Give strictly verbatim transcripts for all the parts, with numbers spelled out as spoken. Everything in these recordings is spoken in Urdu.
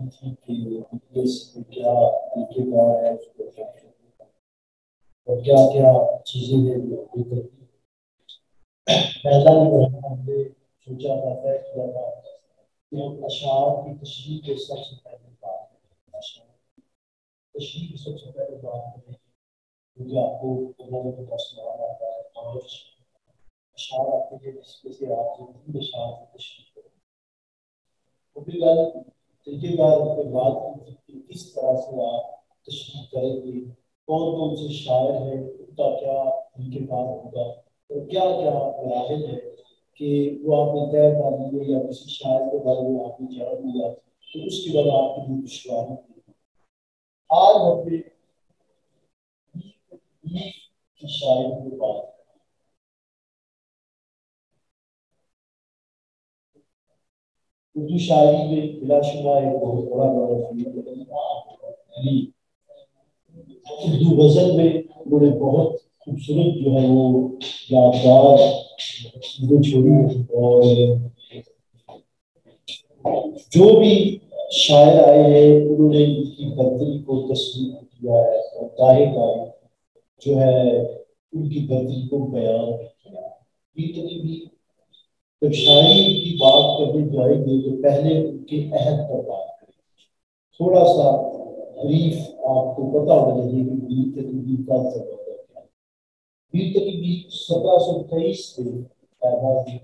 کی تھی کہ اس میں کیا طریقہ کار ہے اس کو کیا اور کیا کیا چیزیں ہیں جو ابھی کرتی ہیں. پہلا بھی ہم نے سوچا تھا طے کیا تھا کہ ہم اشعار کی تشریح کے سب سے پہلے بات کریں. اشعار تشریح کی سب سے پہلے بات کریں کیونکہ آپ کو اللہ کا سوال آتا ہے پانچ اشعار آتے ہیں جس میں سے آپ جو تین اشعار کی تشریح کریں. وہ بھی گل طریقے کار پہ بات کی کہ کس طرح سے آپ تشریح کریں گے, کون کون سے شاعر ہیں, ان کا کیا طریقہ کار ہوگا اور کیا کیا مراحل ہے کہ وہ آپ نے طے کر لیے یا کسی شاعر کے بارے میں آپ نے جان لیا تو اس کے بعد آپ کی دشواری ہوگی. آج ہم نے کی شاعری کی بات اردو شاعری میں بلا شبہ ایک بہت بڑا بڑا اردو غزل میں انہوں نے بہت خوبصورت جو ہے وہ یادگار چیزیں چھوڑی ہیں اور جو بھی شاعر آئے ہیں انہوں نے ان کی برتری کو تصویر کیا ہے اور گاہے گاہے جو ہے ان کی برتری کو بیان کیا. اتنی بھی جب شاعری کی بات کرنے جائیں گے تو پہلے ان کے عہد پر بات کریں. تھوڑا سا بریف آپ کو پتا ہونا چاہیے کہ میر تقی کا سبب کیا ہے. میر تقی سترہ سو تیئیس سے پیدا ہوئی.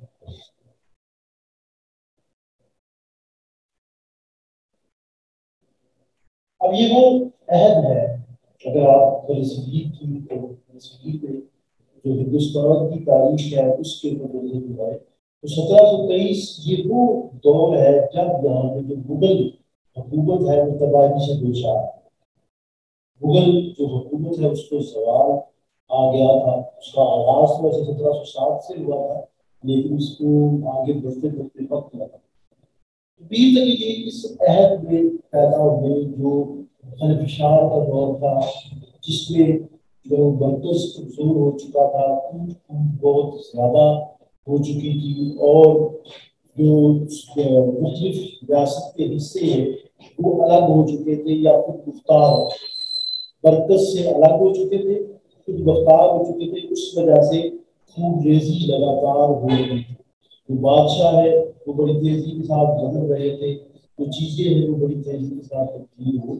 اب یہ وہ عہد ہے اگر آپ برصغیر کی برصغیر میں جو ہندوستان کی تاریخ ہے اس کے اوپر نظر دلائے تو سترہ سو تیئیس یہ وہ دور ہے جب یہاں پہ جو مغل حکومت ہے وہ تباہی سے دو چار. مغل جو حکومت ہے اس کو زوال آ گیا تھا. اس کا آغاز تو ویسے سترہ سو سات سے ہوا تھا لیکن اس کو آگے بڑھتے بڑھتے وقت لگا. میر تقی اس عہد میں پیدا ہوئے جو خلفشار کا دور تھا جس میں جو مرکز کمزور ہو چکا تھا, بہت زیادہ ہو چکی تھی اور جو مختلف ریاست کے حصے ہیں وہ الگ ہو چکے تھے یا خود مختار مرکز سے الگ ہو چکے تھے, خود مختار ہو چکے تھے. اس وجہ سے خوب ریزی لگاتار ہو رہی تھی. جو بادشاہ ہے وہ بڑی تیزی کے ساتھ بدل رہے تھے, جو چیزیں ہیں وہ بڑی تیزی کے ساتھ تبدیل ہو.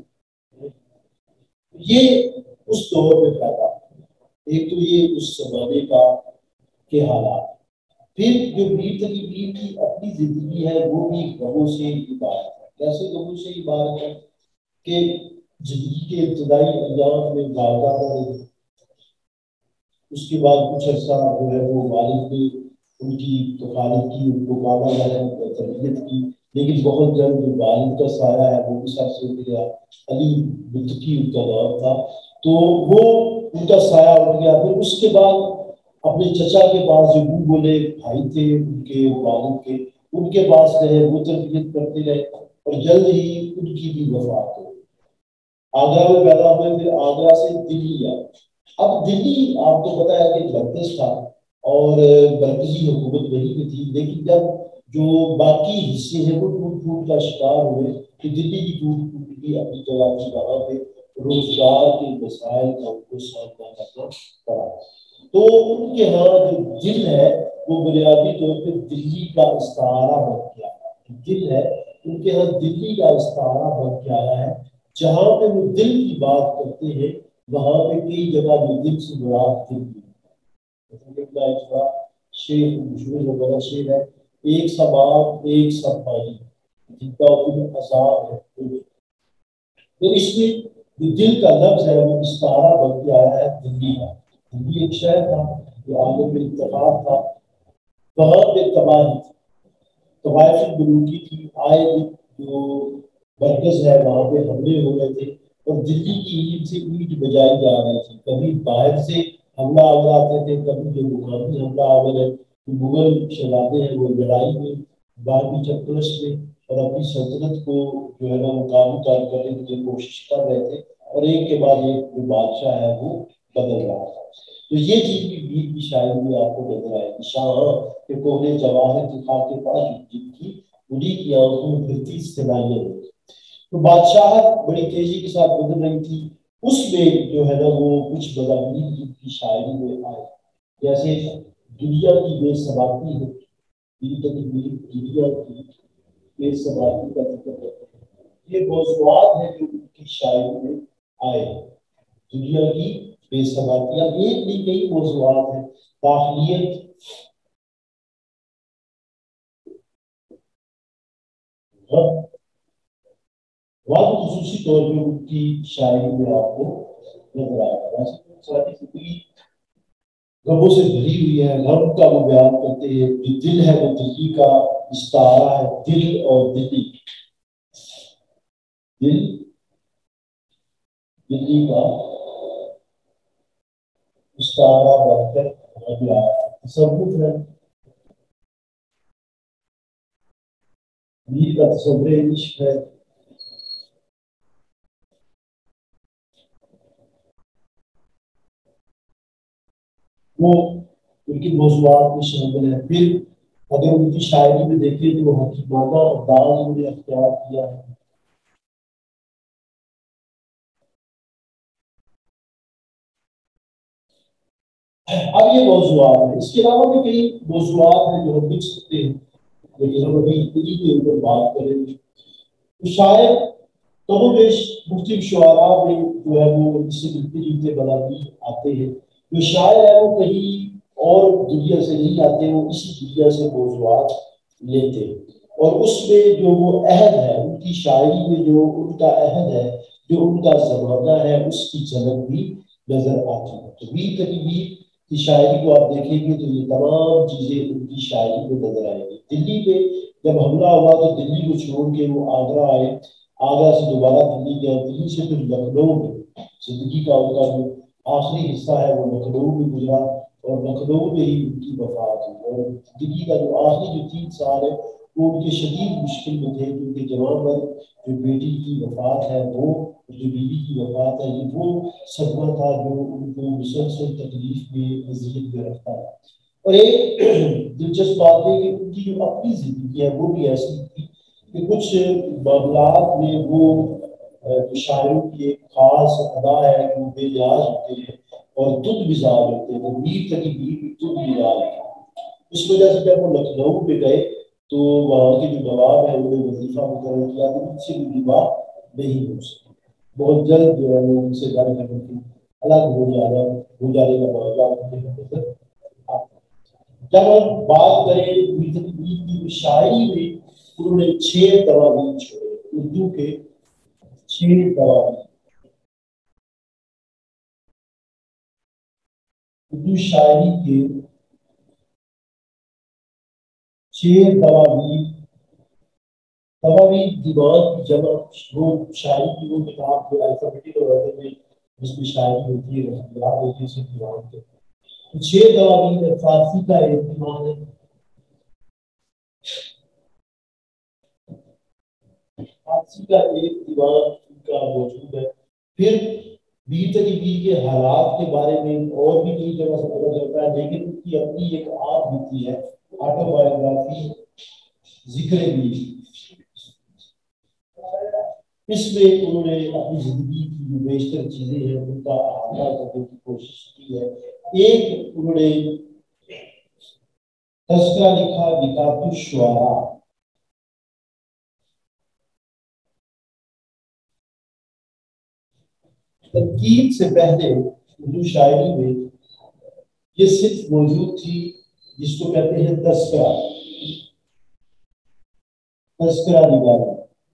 یہ اس دور میں پیدا ایک تو یہ اس زمانے کا کے حالات. پھر جو میر تقی میر کی اپنی زندگی ہے وہ بھی غموں سے عبارت ہے. کیسے غموں سے عبارت ہے کہ زندگی کے ابتدائی ایام میں والدہ کا رہی, اس کے بعد کچھ عرصہ جو ہے وہ والد نے ان کی کفالت کی, ان کو پالا ہے, تربیت کی, لیکن بہت جلد جو والد کا سایہ ہے وہ بھی سب سے اٹھ گیا. علی متقی ان کا نام تھا تو وہ ان کا سایہ اٹھ گیا. پھر اس کے بعد اپنے چچا کے پاس جو منہ بولے بھائی تھے ان کے والد کے, ان کے پاس رہے, وہ تربیت کرتے رہے اور جلد ہی ان کی بھی وفات ہو. آگرہ میں پیدا ہوئے, پھر آگرہ سے دلی آئے. اب دلی آپ کو پتا ہے کہ مرکز تھا اور مرکزی حکومت وہیں پہ تھی, لیکن جب جو باقی حصے ہیں وہ ٹوٹ پھوٹ کا شکار ہوئے تو دلی کی ٹوٹ پھوٹ کی اپنی جگہ کی وہاں پہ روزگار کے مسائل کا ان کو سامنا کرنا پڑا. تو ان کے ہاں جو دل ہے وہ بنیادی طور پہ دلی کا استعارہ بن کے آیا ہے. دل ہے ان کے ہاں دلی کا استعارہ بن کے آیا ہے. جہاں پہ وہ دل کی بات کرتے ہیں وہاں پہ کئی جگہ جو دل سے مراد دل کی شیر مشہور وغیرہ شیر ہے, ایک سا باپ ایک سا پانی جن کا دل عذاب ہے. تو اس میں جو دل کا لفظ ہے وہ استعارہ بن کے آیا ہے دلی کا. دلی ایک شہر تھا جو عالم میں اتفاق تھا, وہاں پہ تباہی تھی, طوائف ملوکی تھی, آئے جو مرکز ہے وہاں پہ حملے ہو رہے تھے اور دلی کی اینٹ سے اینٹ بجائی جا رہی تھی. کبھی باہر سے حملہ آور آتے تھے, کبھی جو مقامی حملہ آور ہے مغل شہزادے ہیں وہ لڑائی میں بارہویں چکرش میں اور اپنی سلطنت کو جو ہے نا مقابو کرنے کی کوشش کر رہے تھے اور ایک کے بعد ایک جو بادشاہ ہے وہ بدل رہا تھا. تو یہ چیز بھی میر کی شاعری میں آپ کو نظر آئے گی. شاہ کے کونے جواہر کی خاک کے پاس جن کی انہیں کی آنکھوں میں پھرتی استنائیاں ہوتی. تو بادشاہت بڑی تیزی کے ساتھ بدل رہی تھی، اس میں جو ہے نا وہ کچھ مضامین کی شاعری میں آئے، جیسے دنیا کی بے ثباتی ہے، دنیا کی بے ثباتی کا ذکر کرتے ہیں، یہ موضوعات ہیں جو ان کی شاعری میں آئے۔ دنیا کی بے ثباتیاں ایک نہیں کئی موضوعات ہیں، داخلیت، وقت خصوصی طور پہ ان کی شاعری میں آپ کو نظر آئے گا۔ ساری زندگی غموں سے بھری ہوئی ہے، غم کا وہ بیان کرتے ہیں، جو دل ہے وہ دلی کا استعارہ ہے، دل اور دلی، دل دلی کا استعارہ بن کر ابھی آیا، تصوف ہے، میر کا تصور عشق ہے، وہ ان کی موضوعات میں شامل ہے۔ پھر اگر ان کی شاعری میں دیکھیں تو وہ حکیمانہ انداز انہوں نے اختیار کیا ہے۔ اب یہ موضوعات ہیں، اس کے علاوہ بھی کئی موضوعات ہیں جو ہم لکھ سکتے ہیں، لیکن ہم ابھی انہی کے اوپر بات کریں گے۔ تو شاید کم و بیش مختلف شعراء میں جو ہے وہ اس سے ملتے جلتے مضامین آتے ہیں، جو شاعر ہے وہ کہیں اور دنیا سے نہیں آتے، وہ اسی دنیا سے موضوعات لیتے ہیں، اور اس میں جو وہ عہد ہے، ان کی شاعری میں جو ان کا عہد ہے، جو ان کا زمانہ ہے، اس کی جھلک بھی نظر آتی ہے۔ تو میر تقی میر کی شاعری کو آپ دیکھیں گے تو یہ تمام چیزیں ان کی شاعری میں نظر آئیں گی۔ دلی پہ جب حملہ ہوا تو دلی کو چھوڑ کے وہ آگرہ آئے، آگرہ سے دوبارہ دلی گیا، دلی سے پھر لکھنؤ میں زندگی کا ان کا جو آخری حصہ ہے وہ لکھنؤ میں گزرا، اور لکھنؤ میں ہی ان کی وفات ہوئی، اور زندگی کا جو آخری جو تین سال ہے وہ ان کے شدید مشکل میں تھے، کیونکہ جوان مرد جو بیٹی کی وفات ہے وہ، جو بیوی کی وفات ہے، یہ وہ صدمہ تھا جو ان کو مسلسل تکلیف میں اذیت میں رکھتا ہے۔ اور ایک دلچسپ بات ہے کہ ان کی جو اپنی زندگی ہے وہ بھی ایسی تھی کہ کچھ معاملات میں وہ شاعروں کی ایک خاص ادا ہے کہ وہ بے نیاز ہوتے ہیں اور تند مزاج ہوتے ہیں، وہ میر تقی میر بھی تند مزاج ہے۔ اس وجہ سے جب وہ لکھنؤ پہ گئے تو وہاں کے جو نواب ہے انہوں نے وظیفہ مقرر کیا تو ان سے بھی نباہ نہیں ہو سکا، بہت جلد جو ہے وہ ان سے گھر کر کے الگ ہو جانا ہو جانے کا معاملہ۔ جب ہم بات کریں میر تقی میر کی شاعری میں انہوں نے چھ دواوین چھوڑے، اردو کے چھ دواوین، اردو شاعری کے چھ دواوین، دواوین دیوان کی جمع، وہ شاعری کی وہ کتاب جو الفابیٹیکل آرڈر میں جس میں شاعری ہوتی ہے، رسومات ہوتی ہے، اسے دیوان کے چھ دواوین ہے۔ فارسی کا ایک دیوان ہے، فارسی کا ایک دیوان ان کا موجود ہے۔ پھر میر تقی میر کے حالات کے بارے میں اور بھی کئی جگہ سے پتہ چلتا ہے، لیکن ان کی اپنی ایک آپ ہوتی ہے، آٹو بایوگرافی ذکر میر، اس میں انہوں نے اپنی زندگی کی جو بیشتر چیزیں ہیں ان کا احاطہ کرنے کی کوشش کی ہے۔ ایک انہوں نے تذکرہ لکھا نکات الشعراء، تنقید سے پہلے اردو شاعری میں یہ صرف موجود تھی جس کو کہتے ہیں تذکرہ، تذکرہ نگارہ۔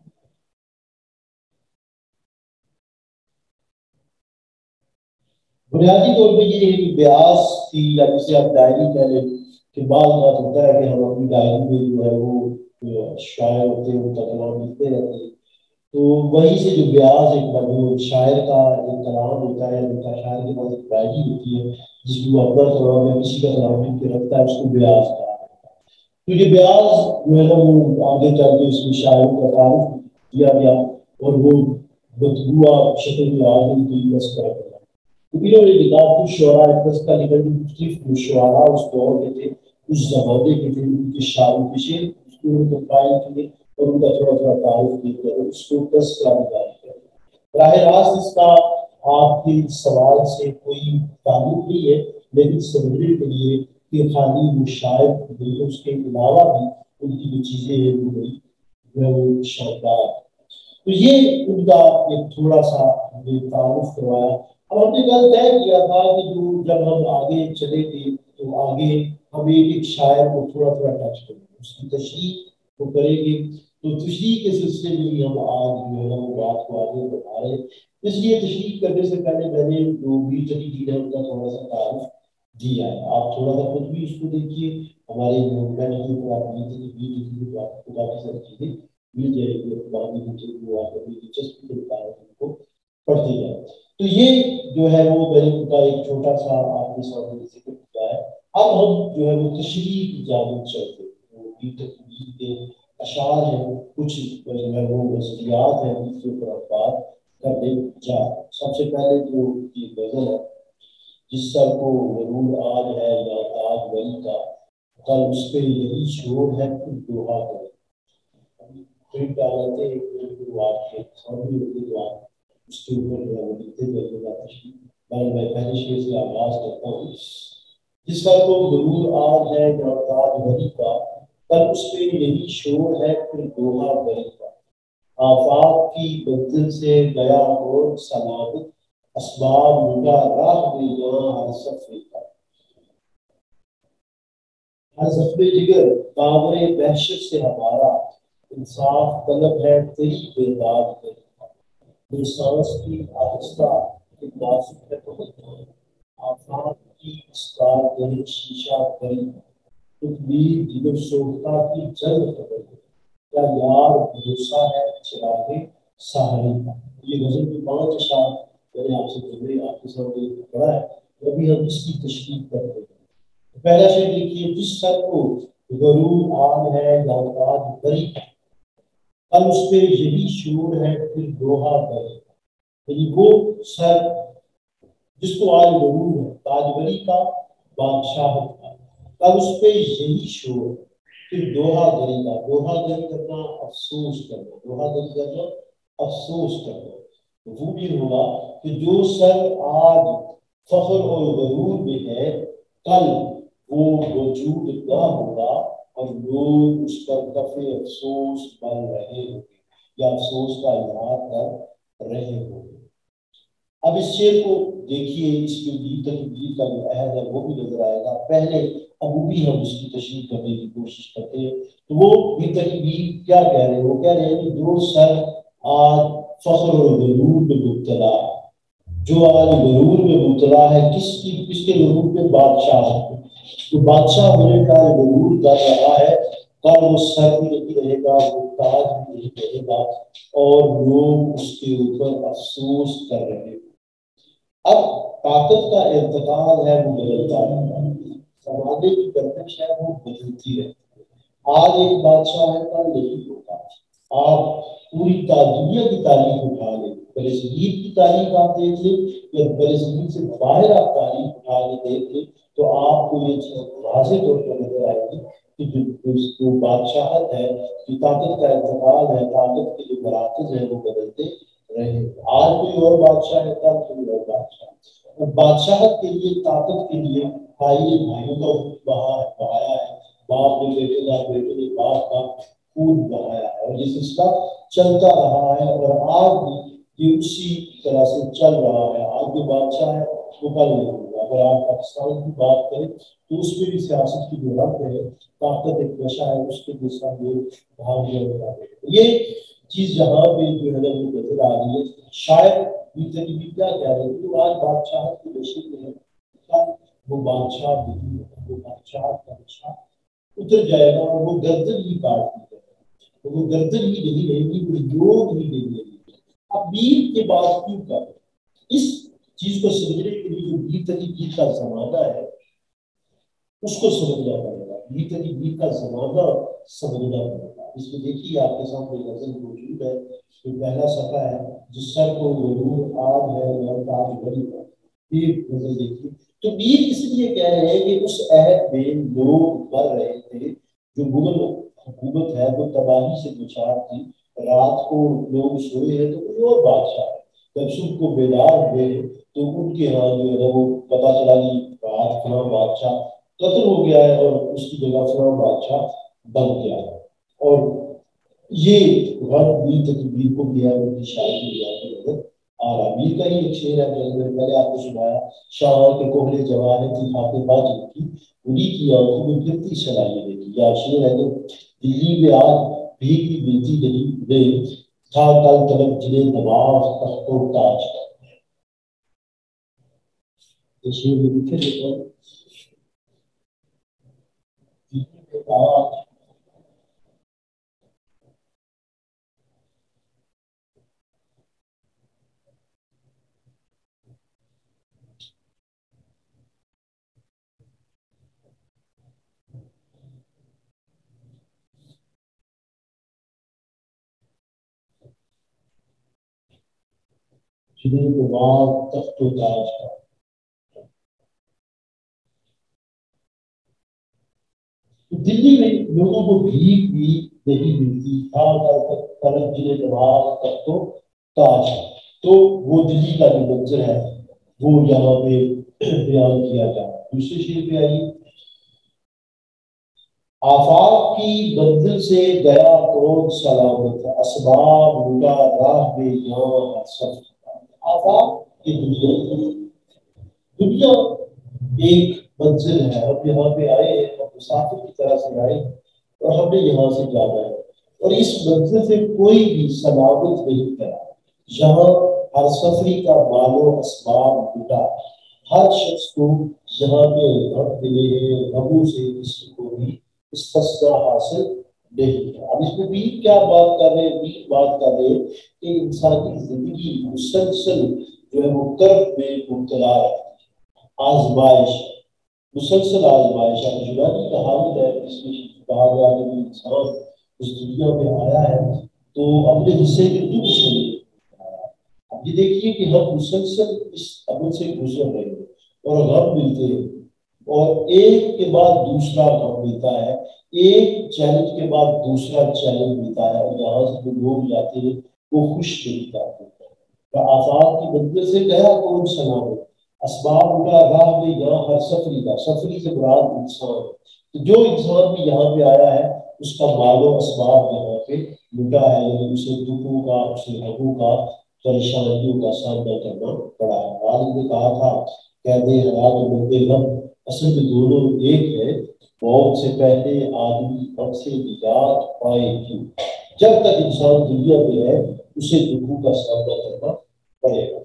بنیادی طور پہ یہ ایک بیاس تھی، یا جسے آپ ڈائری کہہ لیں، کہ بعض بات ہوتا ہے کہ ہم اپنی ڈائری میں جو ہے وہ شاعر ہوتے ہیں ان کا کلام لکھتے رہتے ہیں، تو وہیں سے جو بیاس ایک جو شاعر کا ایک کلام ہوتا ہے، ان کا شاعر کے پاس ایک ڈائری ہوتی ہے جس میں وہ اپنا کلام یا کسی کا کلام لکھ کے رکھتا ہے، اس کو بیاس کہا ہے۔ تو یہ بیاس جو ہے نا وہ آگے چل کے اس میں شاعروں کا تعارف دیا گیا اور وہ مطبوعہ شکل میں آگے کی تذکرہ کرا۔ انہوں نے نکات الشعراء تذکرہ لکھا، جو مختلف جو شعراء اس دور کے تھے، اس زمانے کے تھے، ان کے شاعروں کے شعر اس کو کمپائل کیے اور ان کا تھوڑا تھوڑا تعارف دیتے ہیں، اس کو دس کا جاری کریں۔ براہ راست اس کا آپ کے سوال سے کوئی تعلق نہیں ہے، لیکن سمجھنے کے لیے کہ خالی وہ شاید نہیں، اس کے علاوہ بھی ان کی جو چیزیں ہیں وہ بڑی جو ہے وہ شاندار۔ تو یہ ان کا ایک تھوڑا سا ہم نے تعارف کروایا۔ اب ہم نے کل طے کیا تھا کہ جو جب ہم آگے چلے گے تو آگے ہم ایک ایک شاعر کو تھوڑا تھوڑا ٹچ کریں گے، اس کی تشریح کو کریں گے۔ تو تشریح کے سلسلے میں ہم آج جو ہے وہ بات کو آگے بڑھا رہے ہیں۔ اس لیے تشریح کرنے سے پہلے میں نے جو میر تقی جی نے ان کا تھوڑا سا تعارف دیا ہے، آپ تھوڑا سا خود بھی اس کو دیکھیے، ہمارے جو بیٹھ کے اوپر آپ میر تقی میر تقی کو آپ کو کافی ساری چیزیں مل جائے گی، باقی جو آپ اپنی دلچسپی کے بتا رہے ہیں ان کو پڑھتے جائیں۔ تو یہ جو ہے وہ میں نے ان کا ایک چھوٹا سا آپ کے سامنے ذکر کیا ہے۔ اب ہم جو ہے وہ تشریح کی جانب چلتے ہیں، وہ میر تقی کے اشعار ہیں، کچھ جو ہے وہ نظریات ہیں جن کے اوپر بات کرنے جا رہے ہیں۔ سب سے پہلے جو یہ غزل ہے، جس سر کو ضرور آج ہے یا تاج ولی کا، کل اس پہ یہی شور ہے پھر دوہا کرے۔ پرنٹ ڈالتے ہیں جو آپ کے سامنے ہوگی تو آپ اس کے اوپر جو ہے وہ لکھتے جائیے گا تشریح۔ میں میں پہلے شعر سے آغاز کرتا ہوں۔ جس سر کو ضرور آج ہے یا تاج ولی کا، کل اس پہ یہی شور ہے پھر دوہا کرے گا۔ آفاق کی منزل سے گیا ہو سلامت، اسباب لٹا راہ میں جہاں ہر صفے کا۔ ہر زخم جگر دامن وحشت سے ہمارا، انصاف طلب ہے تیری بیداد میں۔ بے سانس کی آہستہ نازک ہے بہت، آفاق کی اسرار گہے شیشہ کری، تکبیر جگر سوختہ کی جلد خبر، کیا یار بھروسہ ہے چراغ سحری کا۔ یہ غزل کی پانچ اشعار میں نے آپ سے پہلے آپ کے سامنے پڑھا ہے، ابھی ہم اس کی تشریح کرتے ہیں۔ پہلا شعر دیکھیے، جس سر کو غرور آن ہے یا تاج بری، کل اس پہ یہی شور ہے پھر دوہا کرے۔ یعنی وہ سر جس کو آج غرور ہے، تاج بری کا، بادشاہت کا، کل اس پہ یہی شور پھر دوہا گری کا۔ دوہا گری کرنا افسوس کرنا، دوہا گری کرنا افسوس کرنا۔ وہ بھی ہوگا کہ جو سر آج فخر اور غرور میں ہے، کل وہ وجود نہ ہوگا اور لوگ اس پر کف افسوس بن رہے ہوں گے یا افسوس کا اظہار کر رہے ہوں گے۔ اب اس شعر کو دیکھیے، اس کے میر تقی کا جو عہد ہے وہ بھی نظر آئے گا۔ پہلے ابو بھی ہم اس کی تشریح کرنے کی کوشش کرتے ہیں۔ تو وہ میر تقی کیا کہہ رہے ہیں؟ وہ کہہ رہے ہیں کہ جو سر آج فخر اور غرور میں مبتلا ہے، جو آج غرور میں مبتلا ہے، کس کی کس کے غرور میں؟ بادشاہ ہے۔ تو بادشاہ ہونے کا غرور کر رہا ہے، کل وہ سر بھی نہیں رہے گا، وہ تاج بھی نہیں رہے گا اور لوگ اس کے اوپر افسوس کر رہے ہیں۔ اب طاقت کا ارتقال ہے وہ بدلتا رہتا ہے، زمانے کی گردش ہے وہ بدلتی رہتی ہے۔ آج ایک بادشاہ ہے، کل نہیں ہوگا۔ آپ پوری دنیا کی تاریخ اٹھا لیں، برصغیر کی تاریخ آپ دیکھ لیں یا برصغیر سے باہر آپ تاریخ اٹھا کے دیکھ لیں، تو آپ کو یہ چیز واضح طور پر نظر آئے گی کہ جو جو بادشاہت ہے، جو طاقت کا ارتقال ہے، طاقت کے جو مراکز ہیں وہ بدلتے رہے۔ آج کوئی اور بادشاہ ہے، کل کوئی اور بادشاہ۔ اور بادشاہت کے لیے، طاقت کے لیے بھائی بھائیوں کا بہا بہایا ہے، باپ نے بیٹے کا، بیٹے نے باپ کا خون بہایا ہے، اور یہ سلسلہ چلتا رہا ہے اور آج بھی یہ اسی طرح سے چل رہا ہے۔ آج جو بادشاہ ہے وہ کل نہیں ہوگا۔ اگر آپ پاکستان کی بات کریں تو اس میں بھی سیاست کی جو رنگ ہے، طاقت ایک نشہ ہے، اس کے جیسا یہ بھاگیہ ہوتا ہے۔ یہ چیز جہاں پہ جو ہے نا وہ نظر آ رہی ہے، شاید میر تقی بھی کیا کہہ رہے ہیں کہ آج بادشاہت کے نشے میں ہے، وہ بادشاہ نہیں ہے، وہ بادشاہ کا نشہ اتر جائے گا اور وہ گردن ہی کاٹ دی جائے گا، وہ گردن ہی نہیں رہے گی، وہ یوگ ہی نہیں رہے گی۔ اب میر کے بعد کیوں کر اس چیز کو سمجھنے کے لیے جو میر تقی کا زمانہ ہے اس کو سمجھنا پڑے گا، میر تقی کا زمانہ سمجھنا پڑے گا۔ اس میں دیکھیے آپ کے سامنے غزل موجود ہے، جو پہلا صفحہ ہے، جس سر کو غرور آج ہے یا تاج بری کا۔ یہ غزل دیکھیے، تو میر اس لیے کہہ رہے ہیں کہ اس عہد میں لوگ مر رہے تھے جو مغل حکومت ہے وہ تباہی سے دوچار تھی. رات کو لوگ سوئے ہیں تو کوئی اور بادشاہ ہے. جب صبح کو بیدار ہوئے تو ان کے ہاں جو ہے وہ پتا چلا کہ رات فلاں بادشاہ قتل ہو گیا ہے اور اس کی جگہ فلاں بادشاہ بن گیا ہے. اور یہ غرب میر تقی میر کو بھی ہے ان کی شاعری میں جاتی نظر آ رہا. میر کا ہی ایک شعر ہے جو میں نے پہلے آپ کو سنایا, شاہ کے کوہلے جوانے تھی خاطر باجی کی, انہی کی آنکھوں میں پھرتی صلاحیت دیکھی. یا شعر ہے کہ دلی میں آج بھیگ بھی ملتی نہیں میں تھا کل طلب جنہیں دماغ تخت و تاج کا. یہ شعر میں لکھے دیتا ہے دلی میں آج جنہیں دماغ تخت و تاج کا. دلی میں لوگوں کو بھیک بھی نہیں ملتی تھا طلب جنہیں دماغ تخت و تاج کا. تو وہ دلی کا جو منظر ہے وہ یہاں پہ بیان کیا جا رہا ہے. دوسرے شعر پہ آئیے. آفاق کی منزل سے گیا کون سلامت, اسباب لوٹا راہ میں یہاں سب. آفاق کی دنیا دنیا ایک منزل ہے. ہم یہاں پہ آئے ہیں, ہم مسافر کی طرح سے آئے اور ہم نے یہاں سے جانا ہے اور اس منزل سے کوئی بھی سلامت نہیں کرا. یہاں ہر سفری کا مال و اسباب لوٹا. ہر شخص کو یہاں پہ غم ملے ہیں, غموں سے کسی کو بھی استثنا حاصل نہیں ہے. اب اس میں بھی کیا بات کر رہے ہیں, بھی بات کر رہے ہیں کہ انسانی زندگی مسلسل جو ہے وہ کرب میں مبتلا ہے, آزمائش, مسلسل آزمائش ہے. یونانی کہاوت ہے اس میں کہا گیا کہ انسان اس دنیا میں آیا ہے تو اپنے حصے کے دکھ سے آیا. اب یہ دیکھیے کہ ہم مسلسل اس عمل سے گزر رہے ہیں اور غم ملتے ہیں اور ایک کے بعد دوسرا غم ملتا ہے, ایک چیلنج کے بعد دوسرا چیلنج ملتا ہے اور یہاں سے جو لوگ جاتے ہیں وہ خوش نہیں جاتے. آفاق کی منزل سے گیا کون سلامت, اسباب اٹھا راہ میں یہاں ہر سفری کا. سفری سے مراد انسان, جو انسان بھی یہاں پہ آیا ہے اس کا مال و اسباب یہاں پہ لٹا ہے, یعنی اسے دکھوں کا, اسے غموں کا, پریشانیوں کا سامنا کرنا پڑا ہے. غالب نے کہا تھا قید حیات اور مرد غم اصل میں دونوں ایک ہے, موت سے پہلے آدمی غم سے نجات پائے کیوں. جب تک انسان دنیا میں ہے اسے دکھوں کا سامنا کرنا پڑے گا.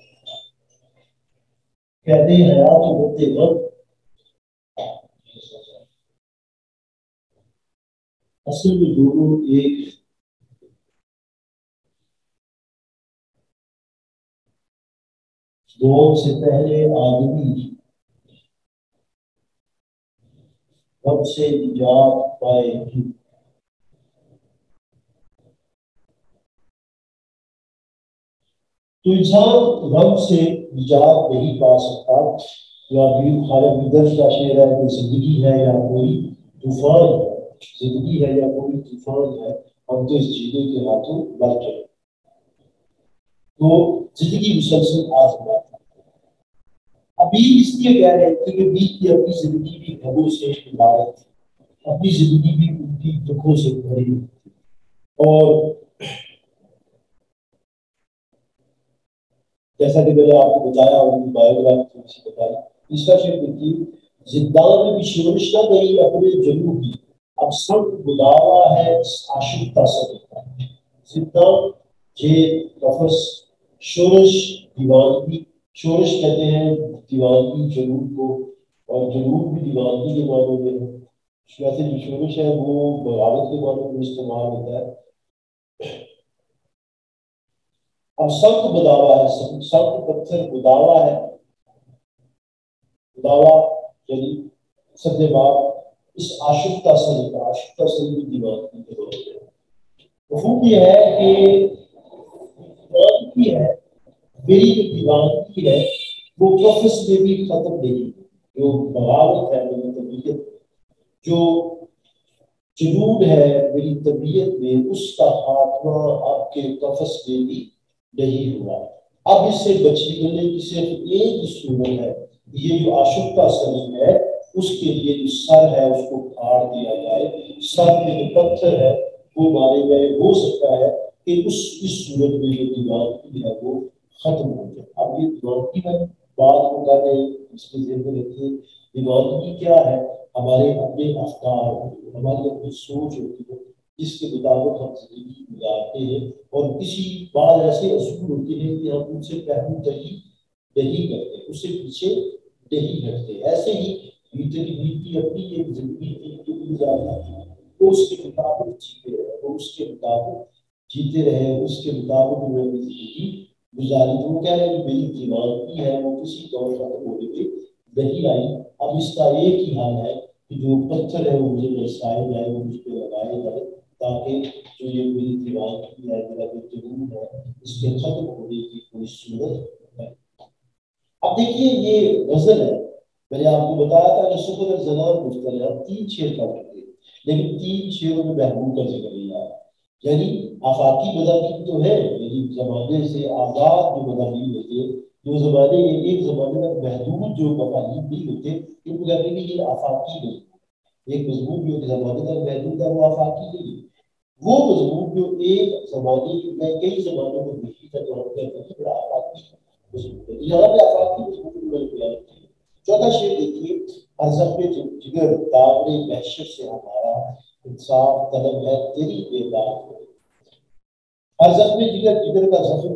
قید حیات اور مرد غم اصل میں دونوں ایک. موت سے پہلے آدمی غم سے نجات پائے کیوں. تو انسان غم سے نجات نہیں پا سکتا. یا خالد بدرش کا شعر ہے کہ زندگی ہے یا کوئی طوفان ہے, زندگی ہے یا کوئی طوفان ہے, ہم تو اس جینے کے ہاتھوں مر جائیں. تو زندگی مسلسل آزما. ابھی اس لیے کہہ رہے تھے کہ بیت کی اپنی زندگی بھی غموں سے عبارت تھی, اپنی زندگی بھی ان کی دکھوں سے بھری تھی. اور جیسا کہ میں نے آپ کو بتایا ان کی بایوگرافی تھوڑی سی بتائی. اس کا شعر دیکھیے. زندان میں بھی شورش نہ گئی اپنے جنوں کی, اب سب گداوا ہے اس عاشق کا سب کا. زندان جیل قفس شورش دیوانگی, شورش کہتے ہیں دیوانگی جنون کو, اور جنون بھی دیوانگی کے معنوں میں ہے. ویسے جو شورش ہے وہ بغاوت کے معنوں میں استعمال ہوتا ہے. اب سخت بداوا ہے, سخت پتھر بداوا ہے. بداوا یعنی سدے باب اس عاشق کا سلیقہ, عاشق کا سلیقہ دیوانگی کے معنوں میں ہے. مفہوم یہ ہے کہ دیوانگی ہے, میری جو دیوانگی ہے وہ قفس میں بھی ختم نہیں. جو بغاوت ہے میری طبیعت, جو جنون ہے میری طبیعت میں اس کا خاتمہ آپ کے قفس میں بھی نہیں ہوا۔ اب اس سے بچنے کی صرف ایک ہی صورت ہے، یہ جو آشفتہ سلیم ہے اس کے لیے جو سر ہے اس کو پھاڑ دیا جائے، سر میں جو پتھر ہے وہ مارے گئے۔ ہو سکتا ہے کہ اس اس صورت میں جو دیوانگی ہے وہ ختم ہو جائے۔ اب یہ دیوانگی میں بات کو کر رہے ہیں، اس کے ذہن میں رکھیے دیوانگی کیا ہے؟ ہمارے اپنے افکار، ہماری اپنی سوچ ہوتی ہے جس کے مطابق ہم زندگی گزارتے ہیں، اور کسی بعض ایسے اصول ہوتے ہیں کہ ہم ان سے پہلو ترجیح نہیں کرتے، اس سے پیچھے نہیں ہٹتے۔ ایسے ہی بیتے کی بیت کی اپنی ایک زندگی کی گزارتا ہے، وہ اس کے مطابق جیتے رہے، وہ اس کے مطابق جیتے رہے، اس کے مطابق وہ اپنی زندگی گزاری۔ وہ کہہ رہے ہیں میری دیوانگی ہے وہ کسی طور ختم ہونے پہ نہیں آئی۔ اب اس کا ایک ہی حال ہے کہ جو پتھر ہے وہ مجھے برسائے جائے، وہ مجھ پہ لگائے جائے، تاکہ جو یہ میری دیوانگی ہے، میرا جو جنون ہے، اس کے ختم ہونے کی کوئی صورت ہے۔ اب دیکھیے یہ غزل ہے، میں نے آپ کو بتایا تھا کہ سخن زنان مفترض ہم تین شعر پڑھ چکے، لیکن تین شعروں میں محبوب کا ذکر نہیں آیا۔ یعنی آفاقی مضامین تو ہے، یعنی زمانے سے آزاد جو مضامین ہوتے، جو زمانے ایک زمانے میں محدود جو مفاہیم نہیں ہوتے، ان کو کہتے ہیں یہ آفاقی مضمون۔ ایک مضمون جو زمانے تک محدود ہے وہ آفاقی نہیں ہے، وہ مضمون جو ایک زمانے میں کئی زمانوں میں محیط ہے جو ہم کہتے ہیں بڑا آفاقی مضمون ہے۔ یہاں پہ آفاقی مضمون میں بیان کیا۔ چوتھا شعر دیکھیے، ہر زخم جگر داغ وحشت سے ہمارا انصاف طلب ہے تیری بے داغ۔ ہر زخم جگر، جگر کا زخم،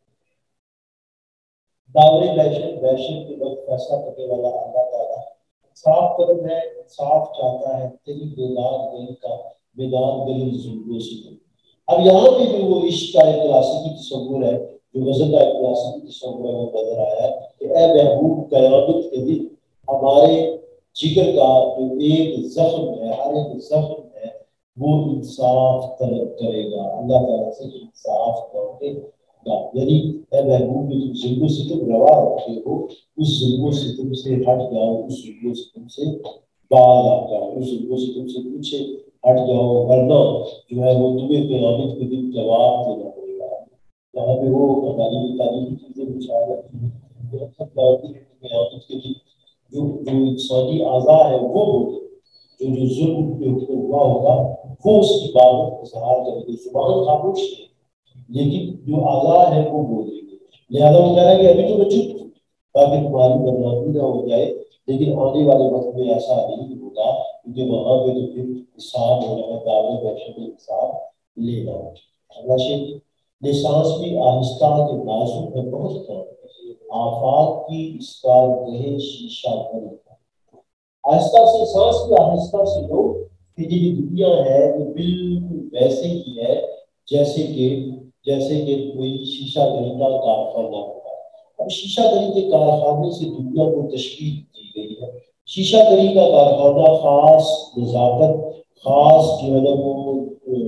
داور وحشت، وحشت کے وقت فیصلہ کرنے والا اللہ تعالیٰ صاف طلب ہے، صاف چاہتا ہے تیری بیدار دل کا، بیدار دل ظلموں سے۔ اب یہاں پہ جو وہ عشق کا ایک کلاسیکی تصور ہے، جو غزل کا ایک کلاسیکی تصور ہے، وہ نظر آیا ہے کہ اے محبوب قیامت کے دن ہمارے جگر کا جو ایک زخم ہے، ہر ایک زخم ہے، وہ انصاف طلب کرے گا، اللہ تعالیٰ سے انصاف کرے گا۔ یعنی اے محبوب جو تم ظلم و ستم روا رکھتے ہو، اس ظلم و ستم سے ہٹ جاؤ، اس ظلم و ستم سے باز آ جاؤ، اس ظلم و ستم سے پیچھے ہٹ جاؤ، ورنہ جو ہے وہ تمہیں قیامت کے دن جواب دینا پڑے گا۔ یہاں پہ وہ ہماری تعلیمی چیزیں کچھ آ جاتی ہیں کہ قیامت کے دن جو جو انسانی اعضاء ہے وہ بولے، جو جو ظلم پہ ہوا ہوگا وہ اس کی بات اظہار کرے گی، زبان خاموش ہے لیکن جو اعضاء ہے وہ بولیں گے۔ لہٰذا وہ کہہ رہا ہے کہ ابھی تو میں چپ ہوں تاکہ تمہاری بدنامی نہ ہو جائے، لیکن آنے والے وقت میں ایسا نہیں ہوگا، کیونکہ وہاں پہ تو پھر حساب ہونا ہے، دعوے وحشت حساب لینا ہے۔ اگلا شعر، یہ سانس بھی آہستہ کے نازک ہے بہت کم، آفات کی اس کار گہے شیشہ بن۔ آہستہ سے سانس بھی آہستہ سے لو کہ یہ دنیا ہے وہ بالکل ویسے ہی ہے جیسے کہ جیسے کہ کوئی شیشہ گری کا کارخانہ ہوگا۔ اب شیشہ گری کے کارخانے سے دنیا کو تشبیہ دی گئی ہے۔ شیشہ گری کا کارخانہ خاص نزاکت، خاص جو ہے نا وہ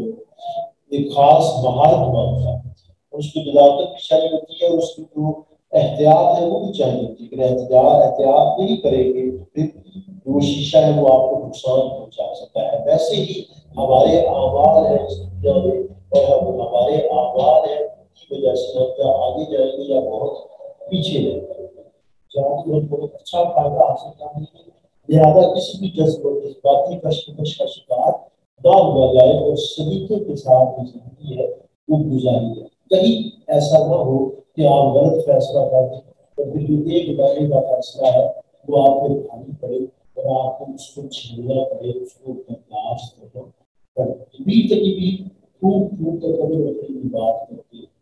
ایک خاص مہارت مانگتا ہے، اور اس کی نزاکت بھی چاہیے ہوتی ہے، اور اس کی جو احتیاط ہے وہ بھی چاہیے ہوتی ہے۔ اگر احتیاط احتیاط نہیں کریں گے تو پھر جو شیشہ ہے وہ آپ کو نقصان پہنچا سکتا ہے۔ ویسے ہی ہمارے اعمال ہیں اس دنیا میں، اور ہم ہمارے اعمال ہیں کی وجہ سے ہم کیا آگے جائیں گے یا بہت پیچھے رہ جائیں گے۔ جہاں کی ہم بہت اچھا فائدہ حاصل کریں گے، لہٰذا کسی بھی جذب و جذباتی کشمکش کا شکار نہ ہوا جائے اور سلیقے کے ساتھ جو زندگی ہے وہ گزاری جائے۔ کہیں ایسا نہ ہو کہ آپ غلط فیصلہ کر دیں اور پھر جو ایک بارے کا فیصلہ ہے وہ آپ کو اٹھانی پڑے اور آپ کو اس کو جھیلنا پڑے، اس کو برداشت کرنا پڑے۔ بھی تکی بھی پھوک پھوک کر کبھی رکھنے کی بات کرتے ہیں،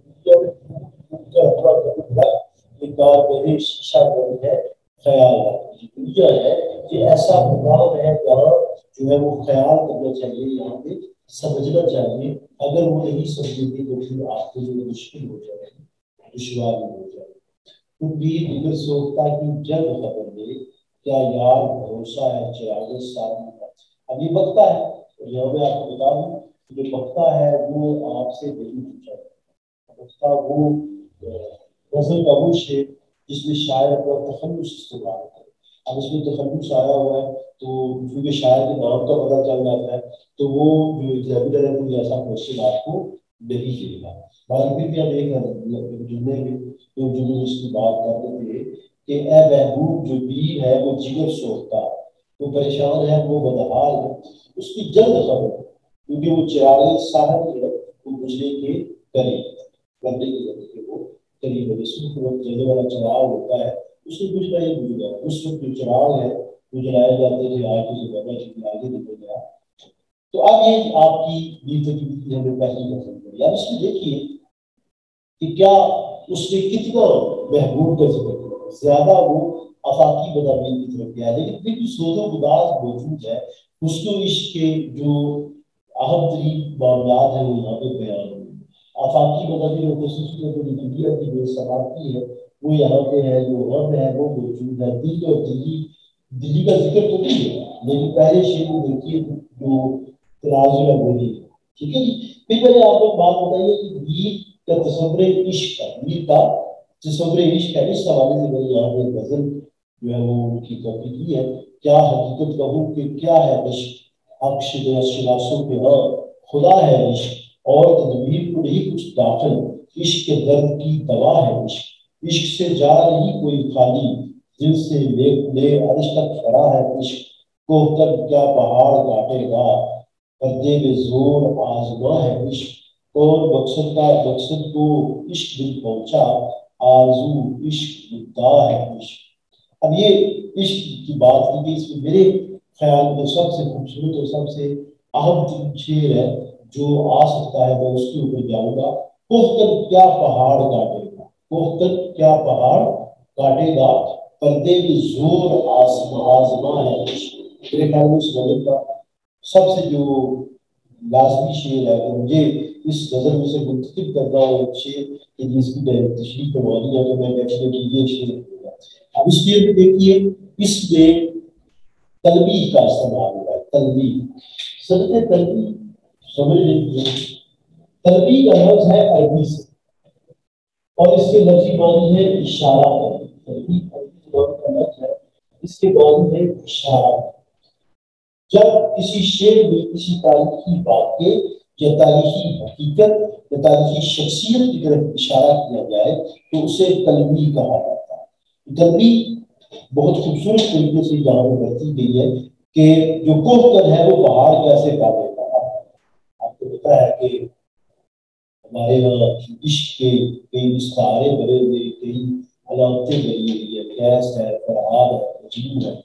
یہ کارگاہ شیشہ گری ہے خیال رکھنا۔ دنیا ہے یہ ایسا مقام ہے جہاں جو ہے وہ خیال کرنا چاہیے، یہاں پہ سمجھنا چاہیے۔ اگر وہ نہیں سمجھیں گے تو پھر آپ کو جو مشکل ہو جائے گی، دشواری ہو جائے گی۔ تم بھی دیگر سوکھتا کی جنگ خبر دے، کیا یار بھروسہ ہے چراغ سادی کا۔ اب یہ بکتا ہے، اور یہاں میں آپ کو بتا دوں جو بکتا ہے وہ آپ سے نہیں پوچھا ہے، بکتا وہ غزل کا وہ شعر جس میں شاعر اپنا تخلص استعمال کرے۔ اب اس میں تخلص آیا ہوا ہے تو کیونکہ شاعر کے نام کا پتہ چل جاتا ہے تو وہ جو ایگزامینر ہے کوئی ایسا کوشچن آپ کو نہیں دے گا. باقی پھر بھی ہم ایک جملے میں جو جملے اس کی بات کر رہے تھے کہ اے محبوب جو بیر ہے وہ جگر سوکھتا، وہ پریشان ہے وہ بدحال ہے، اس کی جلد خبر کیونکہ وہ چراغ صاحب ہے وہ گزرے کے قریب بندے کے ذریعے وہ قریب ہے. اس وقت جلد والا چراغ ہوتا ہے اس میں کچھ نہیں گزرا، اس وقت جو چراغ ہے وہ جلائے جاتے تھے آج کے زمانہ چونکہ آگے نکل گیا. تو اب یہ آپ کی دل تکلیف ہمیں پہلی پسند ہے. اب اس میں دیکھیے کہ کیا اس نے کتنا محبوب کا ذکر کیا، زیادہ وہ افاقی مضامین کی طرف گیا، لیکن پھر بھی سوز و گداز موجود ہے. اس کو عشق کے جو اہم ترین معاملات ہیں وہ یہاں پہ بیان ہوئے. افاقی مضامین اور خصوصی اپنی دنیا کی جو سماعتی ہے وہ یہاں پہ ہے، جو غم ہے وہ موجود ہے. دل اور دلی دلی کا ذکر تو نہیں ہے لیکن پہلے شعر میں دیکھیے جو تراز ہے وہی ہے. ٹھیک ہے جی. پھر پہلے آپ کو بات بتائیے کہ گیت کا تصور عشق کا گیت کا تصور عشق ہے. اس حوالے سے میں نے یہاں پہ غزل جو ہے وہ ان کی کاپی کی ہے. کیا حقیقت کہوں کہ کیا ہے عشق، حق شناسوں پہ ہاں خدا ہے عشق، اور تدبیر کو نہیں کچھ داخل، عشق کے درد کی دوا ہے عشق. عشق سے جا رہی کوئی خالی، دل سے لے لے عرش تک کھڑا ہے عشق. کوہ تک کیا پہاڑ کاٹے گا، پردے میں زور آزما ہے عشق. کون مقصد کا مقصد کو عشق دل پہنچا، آرزو عشق مدعا ہے عشق. اب یہ عشق کی بات کی گئی، اس میں میرے خیال میں سب سے خوبصورت اور سب سے اہم ترین شعر ہے جو آ سکتا ہے، میں اس کے اوپر جاؤں گا. کوہ تک کیا پہاڑ کاٹے گا، کوہ تک کیا پہاڑ کاٹے گا، پردے میں زور آزما ہے عشق. میرے خیال میں اس غزل کا سب سے جو لازمی شعر ہے تو مجھے اس غزل میں سے منتخب کرنا ہو ایک شعر کہ جس کی تشریح کروانی ہے تو میں کہتے ہیں کہ یہ شعر ہوگا. اب اس شعر میں دیکھیے اس میں تلبیح کا استعمال ہوا ہے. تلبیح سمجھتے تلبیح سمجھ لیجیے. تلبیح کا لفظ ہے عربی سے اور اس کے لفظی معنی ہے اشارہ کرنا. تلبیح کا لفظ ہے، اس کے معنی ہے اشارہ. جب کسی شعر میں کسی تاریخی واقعے یا تاریخی حقیقت یا تاریخی شخصیت کی طرف اشارہ کیا جائے تو اسے تلبیح کہا جاتا ہے. تلبیح بہت خوبصورت طریقے سے یہاں پر برتی گئی ہے کہ جو کوہ ہے وہ پہاڑ کیسے کاٹے گا. آپ کو پتا ہے کہ ہمارے یہاں عشق کے کئی استعارے بنے ہوئے، کئی علامتیں بنی ہوئی ہے. قیس ہے، فرحاد ہے، عجیب ہے.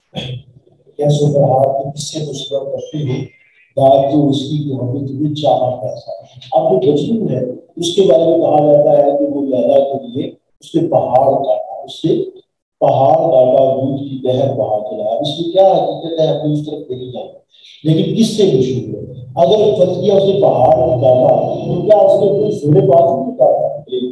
کیسے فرحاد کے قصے کو سنا کرتے ہیں داد جو اس کی کہ ہمیں تمہیں چاہا کیسا. اب جو مجنون ہے اس کے بارے میں کہا جاتا ہے کہ وہ پیدا کے لیے اس نے پہاڑ کاٹا، اس نے پہاڑ کاٹا، دودھ کی نہر بہا کے لایا. اس میں کیا حقیقت ہے ہمیں اس طرف نہیں جانا لیکن کس سے مشہور ہے. اگر فرض کیا اس نے پہاڑ کو کاٹا تو کیا اس نے کوئی زور بازو نہیں کاٹا،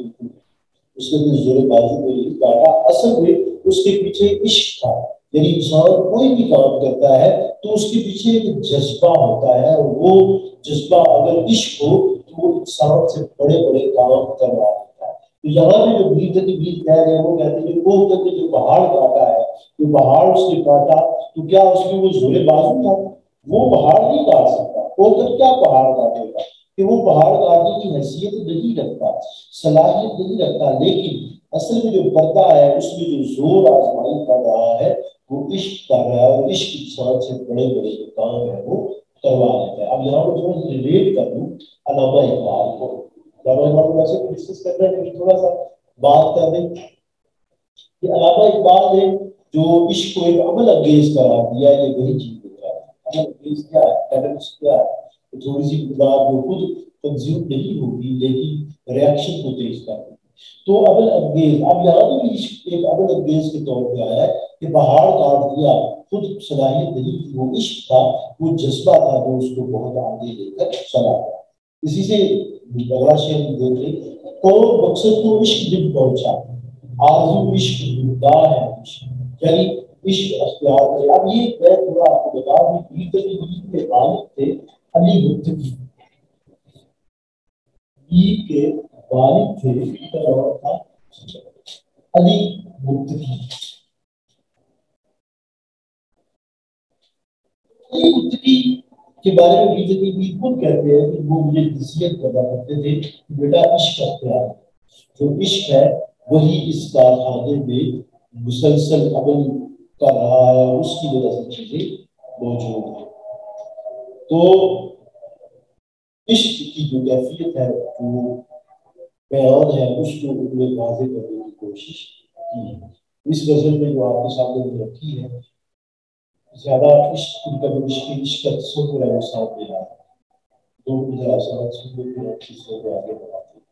اس نے کوئی زور بازو کو نہیں کاٹا. اصل میں اس کے پیچھے عشق تھا. یعنی انسان کوئی بھی کام کرتا ہے تو اس کے پیچھے ایک جذبہ ہوتا ہے اور وہ جذبہ اگر عشق ہو تو وہ انسان سے بڑے بڑے کام کروا دیتا ہے. تو یہاں پہ جو گیت کی گیت کہہ رہے ہیں وہ کہتے ہیں کہ وہ کہتے جو پہاڑ کاٹا ہے، جو پہاڑ اس نے کاٹا تو کیا اس میں وہ زور بازو تھا؟ وہ پہاڑ نہیں کاٹ سکتا. وہ تو کیا پہاڑ کاٹے گا کہ وہ پہاڑ کاٹنے کی حیثیت نہیں رکھتا، صلاحیت نہیں رکھتا. لیکن اصل میں جو پردہ ہے اس میں جو زور آزمائی کر رہا ہے وہ عشق کر رہا ہے اور عشق انسان سے بڑے بڑے جو کام ہے وہ کروا لیتا ہے. اب یہاں پر تھوڑا سا ریلیٹ کر دوں علامہ اقبال کو. علامہ اقبال کو ویسے ڈسکس کرنا ہے لیکن تھوڑا سا بات کر دیں کہ علامہ اقبال نے جو عشق کو ایک عمل انگیز قرار دیا یہ وہی چیز ہو رہا ہے. عمل انگیز کیا ہے، ٹیلنٹس کیا ہے، تھوڑی سی مقدار جو خود کنزیوم نہیں ہوگی لیکن ریاکشن کو تیز کر دیں تو عمل انگیز. اب یہاں بھی عشق ایک عمل انگیز کے طور پہ آیا ہے کہ پہاڑ کاٹ دیا، خود صلاحیت نہیں تھی، وہ عشق تھا، وہ جذبہ تھا جو اس کو بہت آگے لے کر چلا گیا. اسی سے اگلا شعر دیکھ لیں. کون مقصد کو عشق دل پہنچا، آرزو عشق مدعا ہے عشق. یعنی عشق اختیار کرے. اب یہ میں تھوڑا آپ کو بتا دوں پیر تقی کے والد تھے علی متقی. پیر کے والد تھے علی متقی. کتبی کے بارے میں میر تقی میر خود کہتے ہیں کہ وہ مجھے نصیحت کرنا کرتے تھے کہ بیٹا عشق اختیار، جو عشق ہے وہی اس کارخانے میں مسلسل عمل کر رہا ہے، اس کی وجہ سے چیزیں موجود ہیں۔ تو عشق کی جو کیفیت ہے جو بیان ہے اس کو انہوں نے واضح کرنے کی کوشش کی ہے۔ اس غزل میں جو آپ کے سامنے رکھی ہے، زیادہ عشق ان کا عشق عشق کا تصور ہے وہ سامنے آ رہا ہے، تو مجھے آسان سننے کے اچھی سے آگے بڑھاتے ہیں۔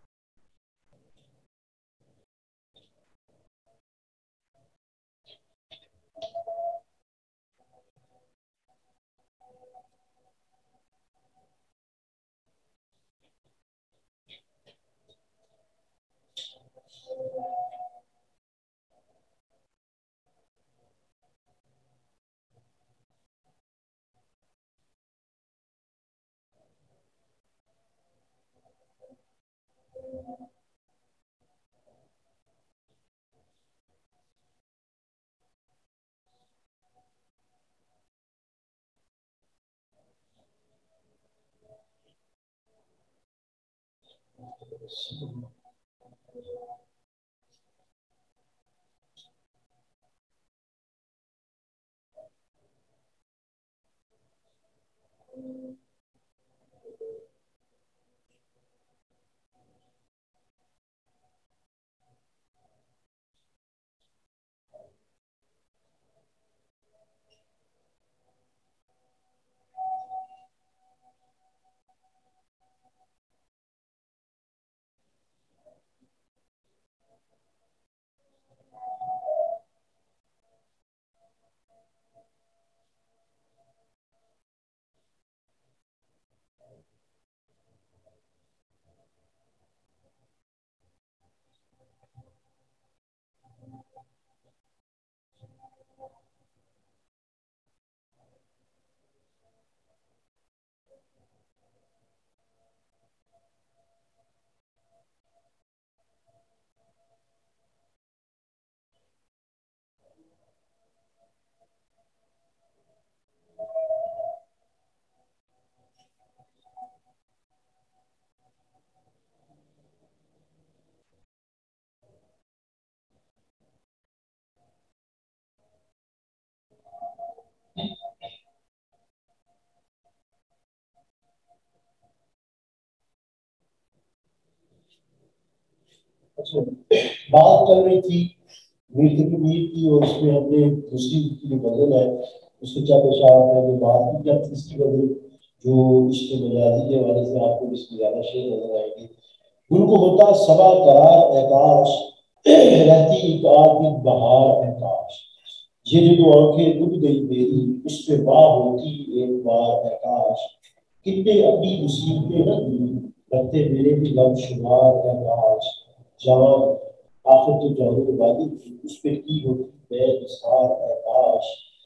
اچھا، بات چل رہی تھی میر تقی میر کی، اور اس میں ہم نے دوسری کی جو غزل ہے اس کے چند اشعار میں جو بات کی، کیا تیسری غزل جو عشق مجازی کے حوالے سے آپ کو اس میں زیادہ شعر نظر آئے گی۔ گل کو ہوتا صبا قرار اے کاش، رہتی ایک آدمی بہار اے کاش، یہ جو دو آنکھیں ڈوب گئی میری اس پہ واہ ہوتی ایک بار اے کاش، کتنے اپنی مصیبتیں نہ دی رکھتے میرے بھی لب شمار اے کاش، جوان آخر تو جوان وادی تھی اس پہ کی ہوتی بے نثار اے کاش،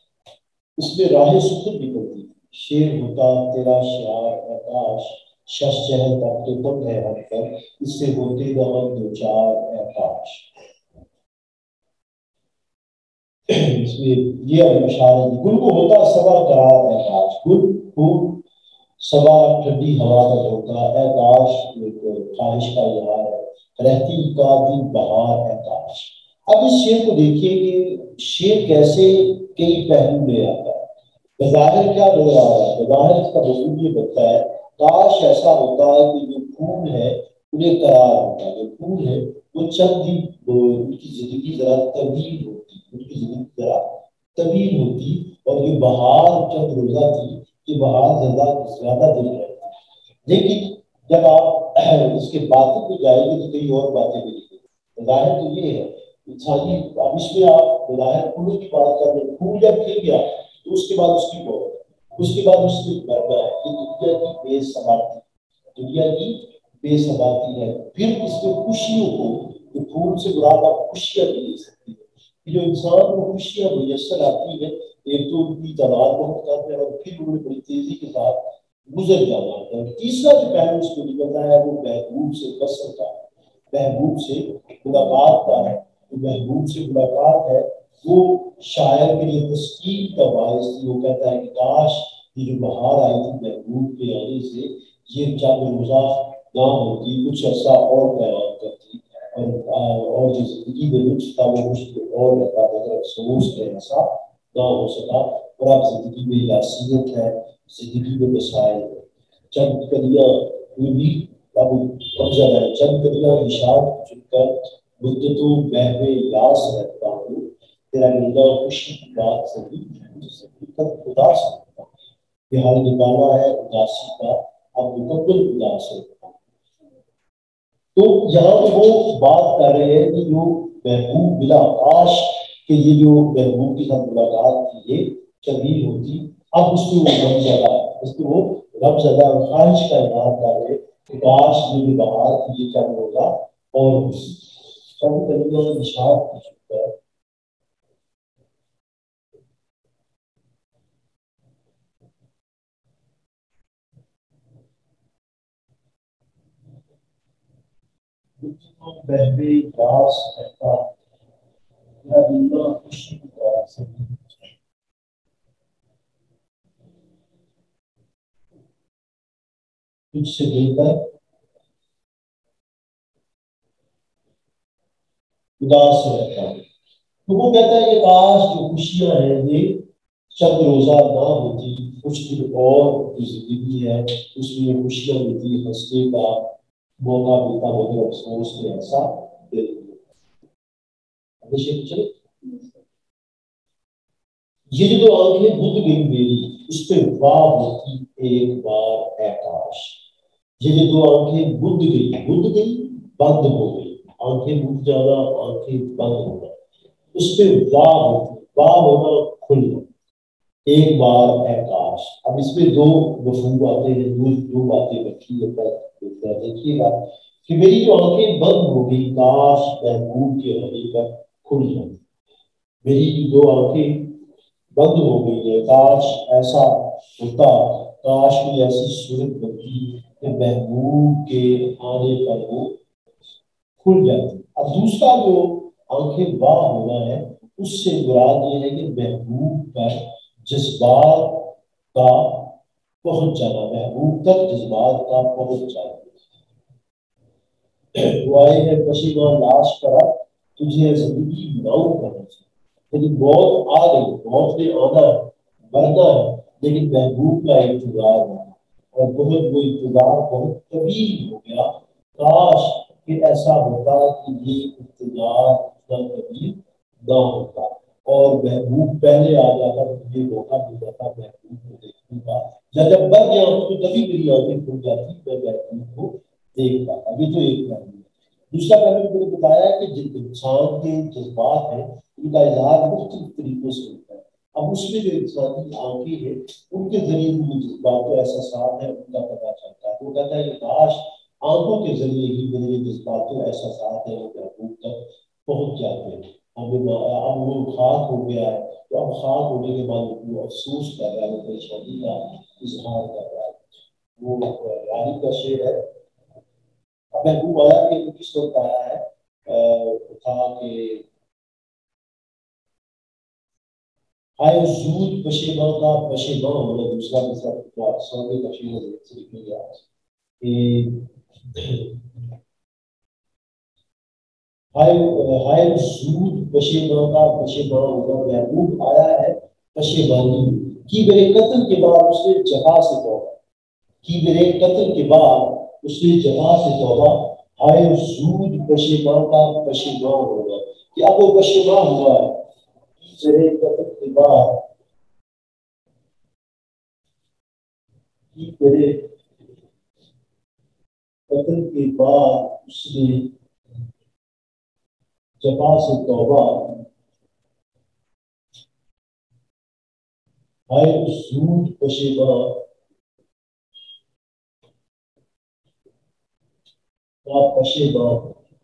اس میں راہ سکون نکلتی شیر ہوتا تیرا شعار اے کاش، شش جہل اب تو تب ہے ہم پر اس سے ہوتے نہ ہم دو چار اے کاش۔ اس میں یہ اشارہ ہے، گل کو ہوتا صبا قرار اے کاش، گل پھول صبا ٹھنڈی ہوا کا ہوتا اے کاش، ایک خواہش کا اظہار ہے، رہتی کا دن بہار اے کاش۔ اب اس شعر کو دیکھیے کہ شعر کیسے کئی پہلو لے آتا ہے۔ بظاہر کیا نظر آ رہا ہے؟ بظاہر اس کا مضمون یہ بنتا ہے کاش ایسا ہوتا ہے کہ جو پھول ہے انہیں قرار ہوتا ہے، جو پھول ہے وہ چند دن ان کی زندگی ذرا طویل ہوتی، ان کی زندگی ذرا طویل ہوتی، اور یہ بہار چند روزہ تھی، یہ بہار زیادہ زیادہ دن رہتی۔ لیکن جب آپ اس کے باطن میں جائیں گے تو کئی اور باتیں ملیں گی۔ بظاہر تو یہ ہے انسانی، اب اس میں آپ بظاہر پھولوں کی بات کر رہے ہیں، پھول جب کھل گیا تو اس کے بعد اس کی موت، اس کے بعد اس کی مرنا ہے، یہ دنیا کی بے ثباتی، دنیا کی بے ثباتی ہے۔ پھر اس میں خوشیوں کو، جو پھول سے مراد آپ خوشیاں بھی لے سکتی ہے، جو انسان کو خوشیاں میسر آتی ہے، ایک تو ان کی تعداد بہت کم ہے اور پھر انہیں بڑی تیزی کے ساتھ گزر جانا ہے۔ تیسرا جو پہلو اس کو نکلتا ہے وہ محبوب سے بسر کا ہے، محبوب سے ملاقات کا ہے، محبوب سے ملاقات ہے وہ شاعر کے لیے تسکین کا باعث تھی. وہ کہتا ہے کہ کاش یہ جو بہار آئی تھی محبوب کے آنے سے یہ چند روزہ نہ ہوتی, کچھ عرصہ اور قیام کرتی, اور اور جو زندگی میں لطف تھا وہ کچھ اور رہتا, مگر افسوس کہ ایسا نہ ہو سکا. اور اب زندگی میں یاسیت ہے, زندگی میں مسائل ہے. چند کلیاں کوئی بھی اب افضل ہے, چند کلیاں نشان چن کر مدتوں بہوے یاس رہتا ہوں, تیرا نیلا خوشی کی بات سے بھی تک اداس رہتا ہوں. یہ حال نکالا ہے اداسی کا, اب مکمل اداس رہتا ہوں. تو یہاں وہ بات کر رہے ہیں کہ جو محبوب ملا, کاش کہ یہ جو محبوب کے ساتھ ملاقات تھی یہ طویل ہوتی. اب اس میں وہ غم زدہ اس میں وہ غم زدہ خواہش کا اظہار کر رہے کہ کاش یہ جو بہار تھی یہ چند ہوگا اور چند کلیاں نشان کی چکا ہے. بہوے یاس رہتا تیرا نیلا خوشی کی بات سے تجھ سے مل کر اداس رہتا ہے. تو وہ کہتا ہے کہ کاش جو خوشیاں ہیں یہ چند روزہ نہ ہوتی, کچھ دن اور جو زندگی ہے اس میں خوشیاں ملتی, ہنسنے کا موقع ملتا, مگر افسوس کہ ایسا چلے. یہ جو آنکھیں بدھ گئی میری اس پہ واہ ہوتی ایک بار اے کاش. یہ جو آنکھیں بدھ گئی بدھ گئی بند ہو گئی, آنکھیں بدھ جانا آنکھیں بند ہونا, اس پہ واہ ہوتی, واہ ہونا کھلنا, ایک بار اے کاش. اب اس میں دو مفہوم آتے ہیں, دو دو باتیں رکھی ہے. دیکھیے گا کہ میری جو آنکھیں بند ہو گئی کاش محبوب کے ہونے پر کھل جائیں. میری جو آنکھیں بند ہو گئی ہے کاش ایسا ہوتا, کاش کوئی ایسی صورت بنتی کہ محبوب کے آنے پر وہ کھل جاتی. اب دوسرا جو آنکھیں واہ ہونا ہے اس سے مراد یہ ہے کہ محبوب پر جذبات کا پہنچ جانا, محبوب تک جذبات کا پہنچ جانا. دعائیں ہے پشیمان لاش کرا تجھے زندگی ناؤ کرنا چاہیے. لیکن موت آ گئی, موت نے آنا ہے, مرنا ہے, لیکن محبوب کا انتظار ہے اور بہت وہ انتظار بہت طویل ہو گیا. کاش کہ ایسا ہوتا کہ یہ انتظار اتنا طویل نہ ہوتا اور محبوب پہلے آ جاتا, مجھے موقع مل جاتا محبوب کو دیکھنے کا, یا جب بن گیا ہوں تو کبھی میری آنکھیں کھل جاتی میں محبوب کو دیکھ پاتا. یہ تو ایک پہلو ہے. دوسرا پہلو میں نے بتایا کہ جن انسان کے جذبات ہیں ان کا اظہار مختلف طریقوں سے ہوتا ہے. اب اس میں جو انسانی آنکھیں ہیں ان کے ذریعے بھی جذبات و احساسات ہیں ان کا پتہ چلتا ہے. وہ کہتا ہے کہ کاش آنکھوں کے ذریعے ہی میرے جذبات و احساسات ہیں وہ محبوب تک پہنچ جاتے ہیں. اب اب وہ خاک ہو گیا ہے تو اب خاک ہونے کے بعد وہ افسوس کر رہا ہے, وہ پریشانی کا اظہار کر رہا ہے. وہ رانی کا شعر ہے. اب محبوب آیا کہ کس وقت آیا ہے, تھا کہ آئے زود پشیماں کا پشیماں ہونا. دوسرا دوسرا سونے کا شعر سے لکھ گیا کہ ہائے زود پشیماں کا پشیماں ہونا. محبوب آیا ہے پشیمانی کی میرے قتل کے بعد اس نے جفا سے توبہ کی میرے قتل کے بعد اس نے جفا سے توبہ. ہائے زود پشیماں کا پشیماں ہونا, کہ اب وہ پشیماں ہوا ہے میرے قتل کے بعد کی میرے قتل کے بعد اس نے جفا سے توبہ. ہائے زود پشیماں کا پشیماں.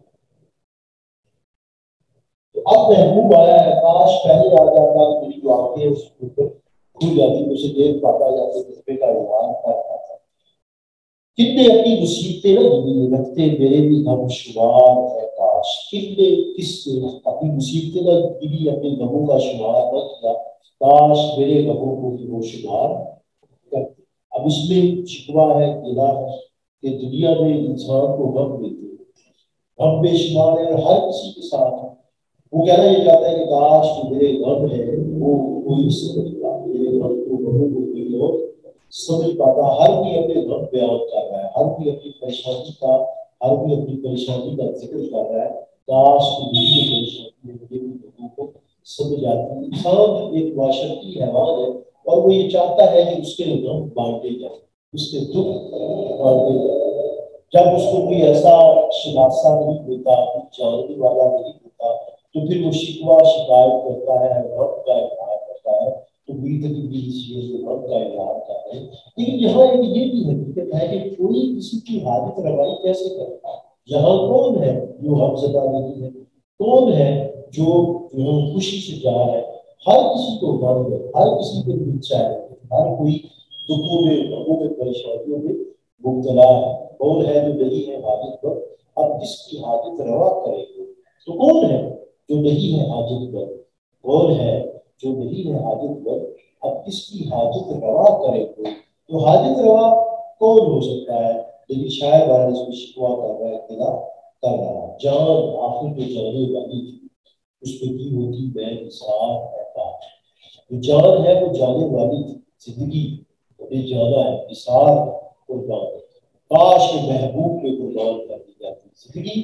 اب محبوب آیا ہے, کاش پہلے آ جاتا میری جو آنکھیں اس کے اوپر کھل جاتی, اسے دیکھ پاتا, جاتے جذبے کا اظہار کر پاتا. کتنے اپنی مصیبتیں نہ دی رکھتے میرے بھی غم شمار ہے کاش. کاش کس نے کس اپنی مصیبتیں کا بھی اپنے غموں کا شمار نہ کیا، کاش میرے غموں کو بھی وہ شمار کرتے۔ اب اس میں شکوہ ہے، گلہ ہے کہ دنیا میں انسان کو غم دیتے ہیں، غم بے شمار ہے اور ہر کسی کے ساتھ وہ کہنا یہ چاہتا ہے کہ کاش جو میرے غم ہے وہ کوئی سمجھ پاتا، میرے غم کو غموں کو کوئی لوگ سمجھ پاتا۔ ہر کوئی اپنے غم بیان کر رہا ہے، ہر کوئی اپنی پریشانی کا ہر کوئی اپنی پریشانی کا ذکر کر رہا ہے، کاش میری پریشانی میرے لوگوں کو سمجھ آتی۔ انسان ایک معاشرتی حیوان ہے اور وہ یہ چاہتا ہے کہ اس کے غم بانٹے جائیں، اس کے دکھ بانٹے جائیں۔ جب اس کو کوئی ایسا شناسا نہیں ہوتا، کوئی جاننے والا نہیں ہوتا، تو پھر وہ شکوہ شکایت کرتا ہے، غم کا اظہار کرتا ہے۔ تو بھی تک بھی اس چیز کو غم کا اظہار کر رہے ہیں۔ لیکن یہاں ایک یہ بھی حقیقت ہے کہ کوئی کسی کی حاجت روائی کیسے کرتا ہے؟ یہاں کون ہے جو غم زدہ نہیں ہے؟ کون ہے جو جو خوشی سے جا رہا ہے؟ ہر کسی کو غم ہے، ہر کسی کو دل چاہے، ہر کوئی دکھوں میں غموں میں پریشانیوں میں مبتلا ہے۔ کون ہے جو نہیں ہے حاجت پر؟ اب کس کی حاجت روا کرے گا؟ تو کون ہے جو نہیں ہے حاجت پر؟ کون ہے جو نہیں ہے حاجت پر؟ اب کس کی حاجت روا کرے گا؟ تو حاجت روا کون ہو سکتا ہے؟ لیکن شاید والے اس کو شکوا کر رہا ہے، اطلاع کر رہا ہے۔ جان آخر میں جانے والی تھی، اس پہ کی ہوتی میں نثار رہتا۔ جو جان ہے وہ جانے والی تھی، زندگی ہمیں جانا ہے، نثار قربان۔ کاش کے محبوب پہ قربان کر دی جاتی۔ زندگی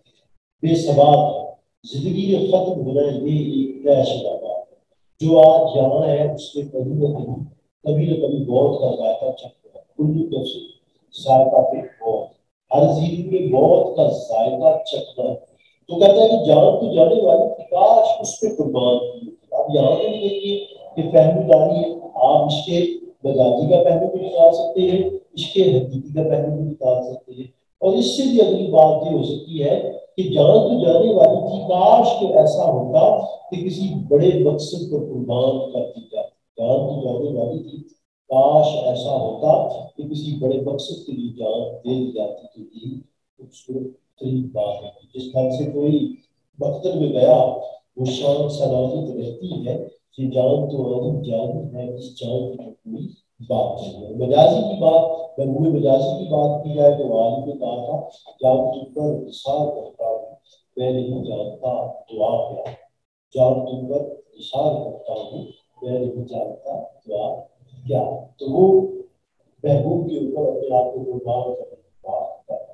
بے ثبات ہے، زندگی میں ختم ہونا یہ ایک طے شدہ بات ہے۔ جو آج یہاں ہے اس میں کبھی نہ کبھی کبھی نہ کبھی موت کا ذائقہ چکھتا ہے۔ کل نفس ذائقہ پہ موت، ہر زندگی میں موت کا ذائقہ چکھنا ہے۔ تو کہتا ہے کہ جان تو جانے والی، کاش اس پہ قربان کی۔ اب یہاں پہ بھی دیکھیے کہ پہلو جاری ہے، آپ اس کے مجازی کا پہلو بھی نکال سکتے ہیں، اس کے حقیقی کا پہلو بھی نکال سکتے ہیں، اور اس سے بھی اگلی بات یہ ہو سکتی ہے کہ جان تو جانے والی تھی، کاش کہ ایسا ہوتا کہ کسی بڑے مقصد پر قربان کر دی جاتی۔ جان تو جانے والی تھی، کاش ایسا ہوتا کہ کسی بڑے مقصد کے لیے جان دے دی جاتی۔ تو یہ خوبصورت ترین بات ہے، جس طرح سے کوئی مقتل میں گیا وہ شان سلامت رہتی ہے کہ جان تو آدم جان ہے، اس جان کی کوئی بات نہیں ہے۔ مجازی کی بات، مفہوم مجازی کی بات کی جائے تو والد نے کہا تھا جان تم پر نثار کرتا ہوں میں نہیں جانتا دعا کیا، جان تم پر نثار کرتا ہوں میں نہیں جانتا دعا کیا۔ تو وہ محبوب کے اوپر اپنے آپ کو قربان کرنے کی بات کر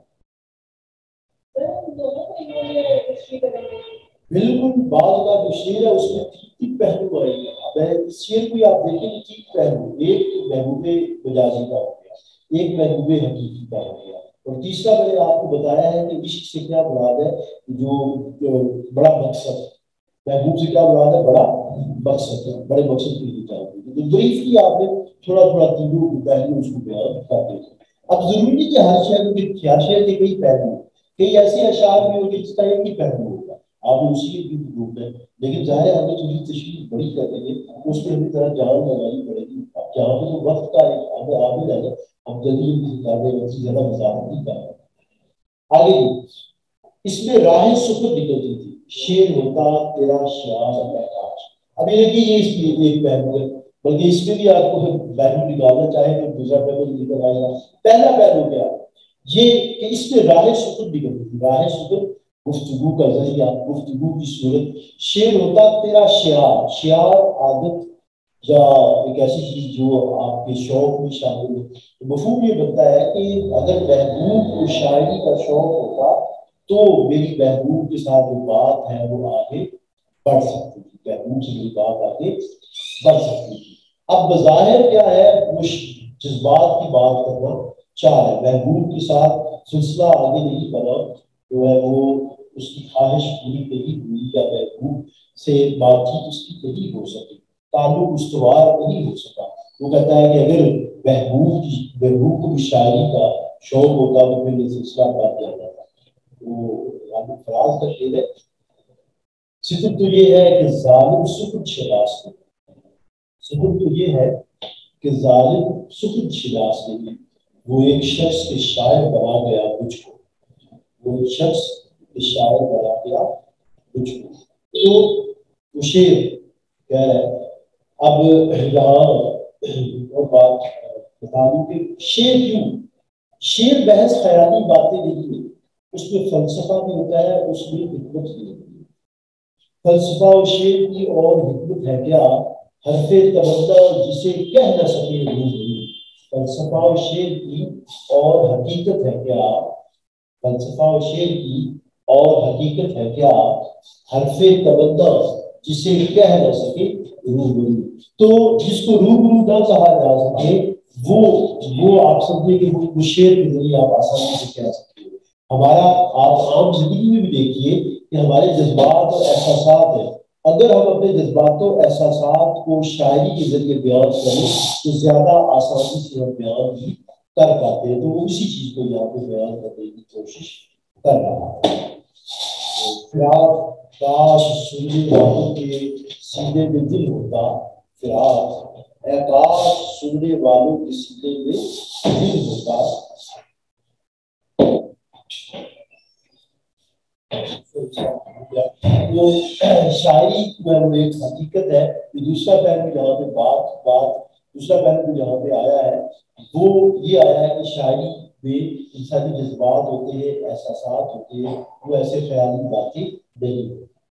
بالکل۔ بعض کا جو شعر ہے اس میں تین تین پہلو آئے گا۔ اب اس شعر کو آپ دیکھیں کہ تین پہلو، ایک محبوب مجازی کا ہو گیا، ایک محبوب حقیقی کا ہو گیا، اور تیسرا میں نے آپ کو بتایا ہے کہ عشق سے کیا مراد ہے، جو بڑا مقصد ہے۔ محبوب سے کیا مراد ہے؟ بڑا مقصد ہے، بڑے مقصد کے لیے جاتے ہیں۔ تو بریفلی آپ نے تھوڑا تھوڑا تینوں پہلو اس کو بیان کرتے ہیں۔ اب ضروری نہیں کہ ہر شہر کے ہر شہر کے کئی پہلو، کئی ایسے اشعار بھی ہوگی جس کا ایک ہی پہلو ہوگا، آپ نے اسی کی گروپ ہے، لیکن ظاہر ہے ہمیں تھوڑی تشریح بڑی کر دیں گے، اس پہ ہمیں طرح جان لگانی پڑے گی۔ اب جہاں پہ تو وقت کا ایک ہمیں عامل ہے نا، ہم جلدی جلدی کتابیں وقت سے زیادہ وضاحت نہیں کر رہے۔ آگے اس میں راہ سکر نکلتی تھی، شیر ہوتا تیرا شعار احتاج۔ اب یہ دیکھیے یہ اس کی ایک پہلو ہے، بلکہ اس میں بھی آپ کو پہلو نکالنا چاہے تو دوسرا پہلو نکل آئے گا۔ پہلا پہلو کیا ہے؟ یہ کہ اس میں راہ سکر نکلتی تھی۔ راہ سکر گفتگو کا ذریعہ، گفتگو کی صورت۔ شعر ہوتا تیرا شعار، شعار عادت یا ایک ایسی چیز جو آپ کے شوق میں شامل ہے۔ مفہوم یہ بنتا ہے کہ اگر محبوب کو شاعری کا شوق ہوتا تو میری محبوب کے ساتھ جو بات ہے وہ آگے بڑھ سکتی تھی، محبوب سے میری بات آگے بڑھ سکتی تھی۔ اب بظاہر کیا ہے، وہ جذبات کی بات کرنا چاہ رہے، محبوب کے ساتھ سلسلہ آگے نہیں بڑھا، جو ہے وہ اس کی خواہش پوری نہیں ہوئی، یا محبوب سے بات چیت اس کی نہیں ہو سکی، تعلق استوار نہیں ہو سکا۔ وہ کہتا ہے کہ اگر محبوب کی محبوب کو بھی شاعری کا شوق ہوتا تو پھر یہ سلسلہ بڑھ جاتا تھا۔ وہ عابد فراز کا شعر ہے، ستم تو یہ ہے کہ ظالم سکت شناس نہیں، ستم تو یہ ہے کہ ظالم سکت شناس نہیں، وہ ایک شخص کے شاعر بنا گیا مجھ کو، وہ ایک شخص کہ شاعر بنا گیا مجھ کو. تو وہ شعر کہہ رہا ہے. اب یہاں اور بات بتا دوں کہ شعر کیوں؟ شعر بحث خیالی باتیں نہیں ہے، اس میں فلسفہ بھی ہوتا ہے، اس میں حکمت بھی ہوتی ہے. فلسفہ و شعر کی اور حکمت ہے کیا؟ حرف تبدہ جسے کہہ نہ سکے روح. فلسفہ و شعر کی اور حقیقت ہے کیا؟ فلسفہ و شعر کی اور حقیقت ہے کیا؟ حرف تبدہ جسے کہہ نہ سکے روبرو. تو جس کو روبرو نہ کہا جا سکے وہ وہ آپ سمجھے کہ وہ شعر کے ذریعے آپ آسانی سے کہہ سکتے ہیں. ہمارا آپ عام زندگی میں بھی دیکھیے کہ ہمارے جذبات اور احساسات ہیں. اگر ہم اپنے جذبات و احساسات کو شاعری کے ذریعے بیان کریں تو زیادہ آسانی سے ہم بیان بھی کر پاتے ہیں. تو وہ اسی چیز کو یہاں پہ بیان کرنے کی کوشش کر رہا ہے. فراق کاش سننے والوں کے سینے میں دل ہوتا. فراق اے کاش سننے والوں کے سینے میں دل ہوتا. وہ شاعری میں ایک حقیقت ہے. دوسرا پہلو جہاں پہ بات بات دوسرا پہلو جہاں پہ آیا ہے وہ یہ آیا ہے کہ شاعری میں انسانی جذبات ہوتے ہیں، احساسات ہوتے ہیں، وہ ایسے خیالی باتیں نہیں.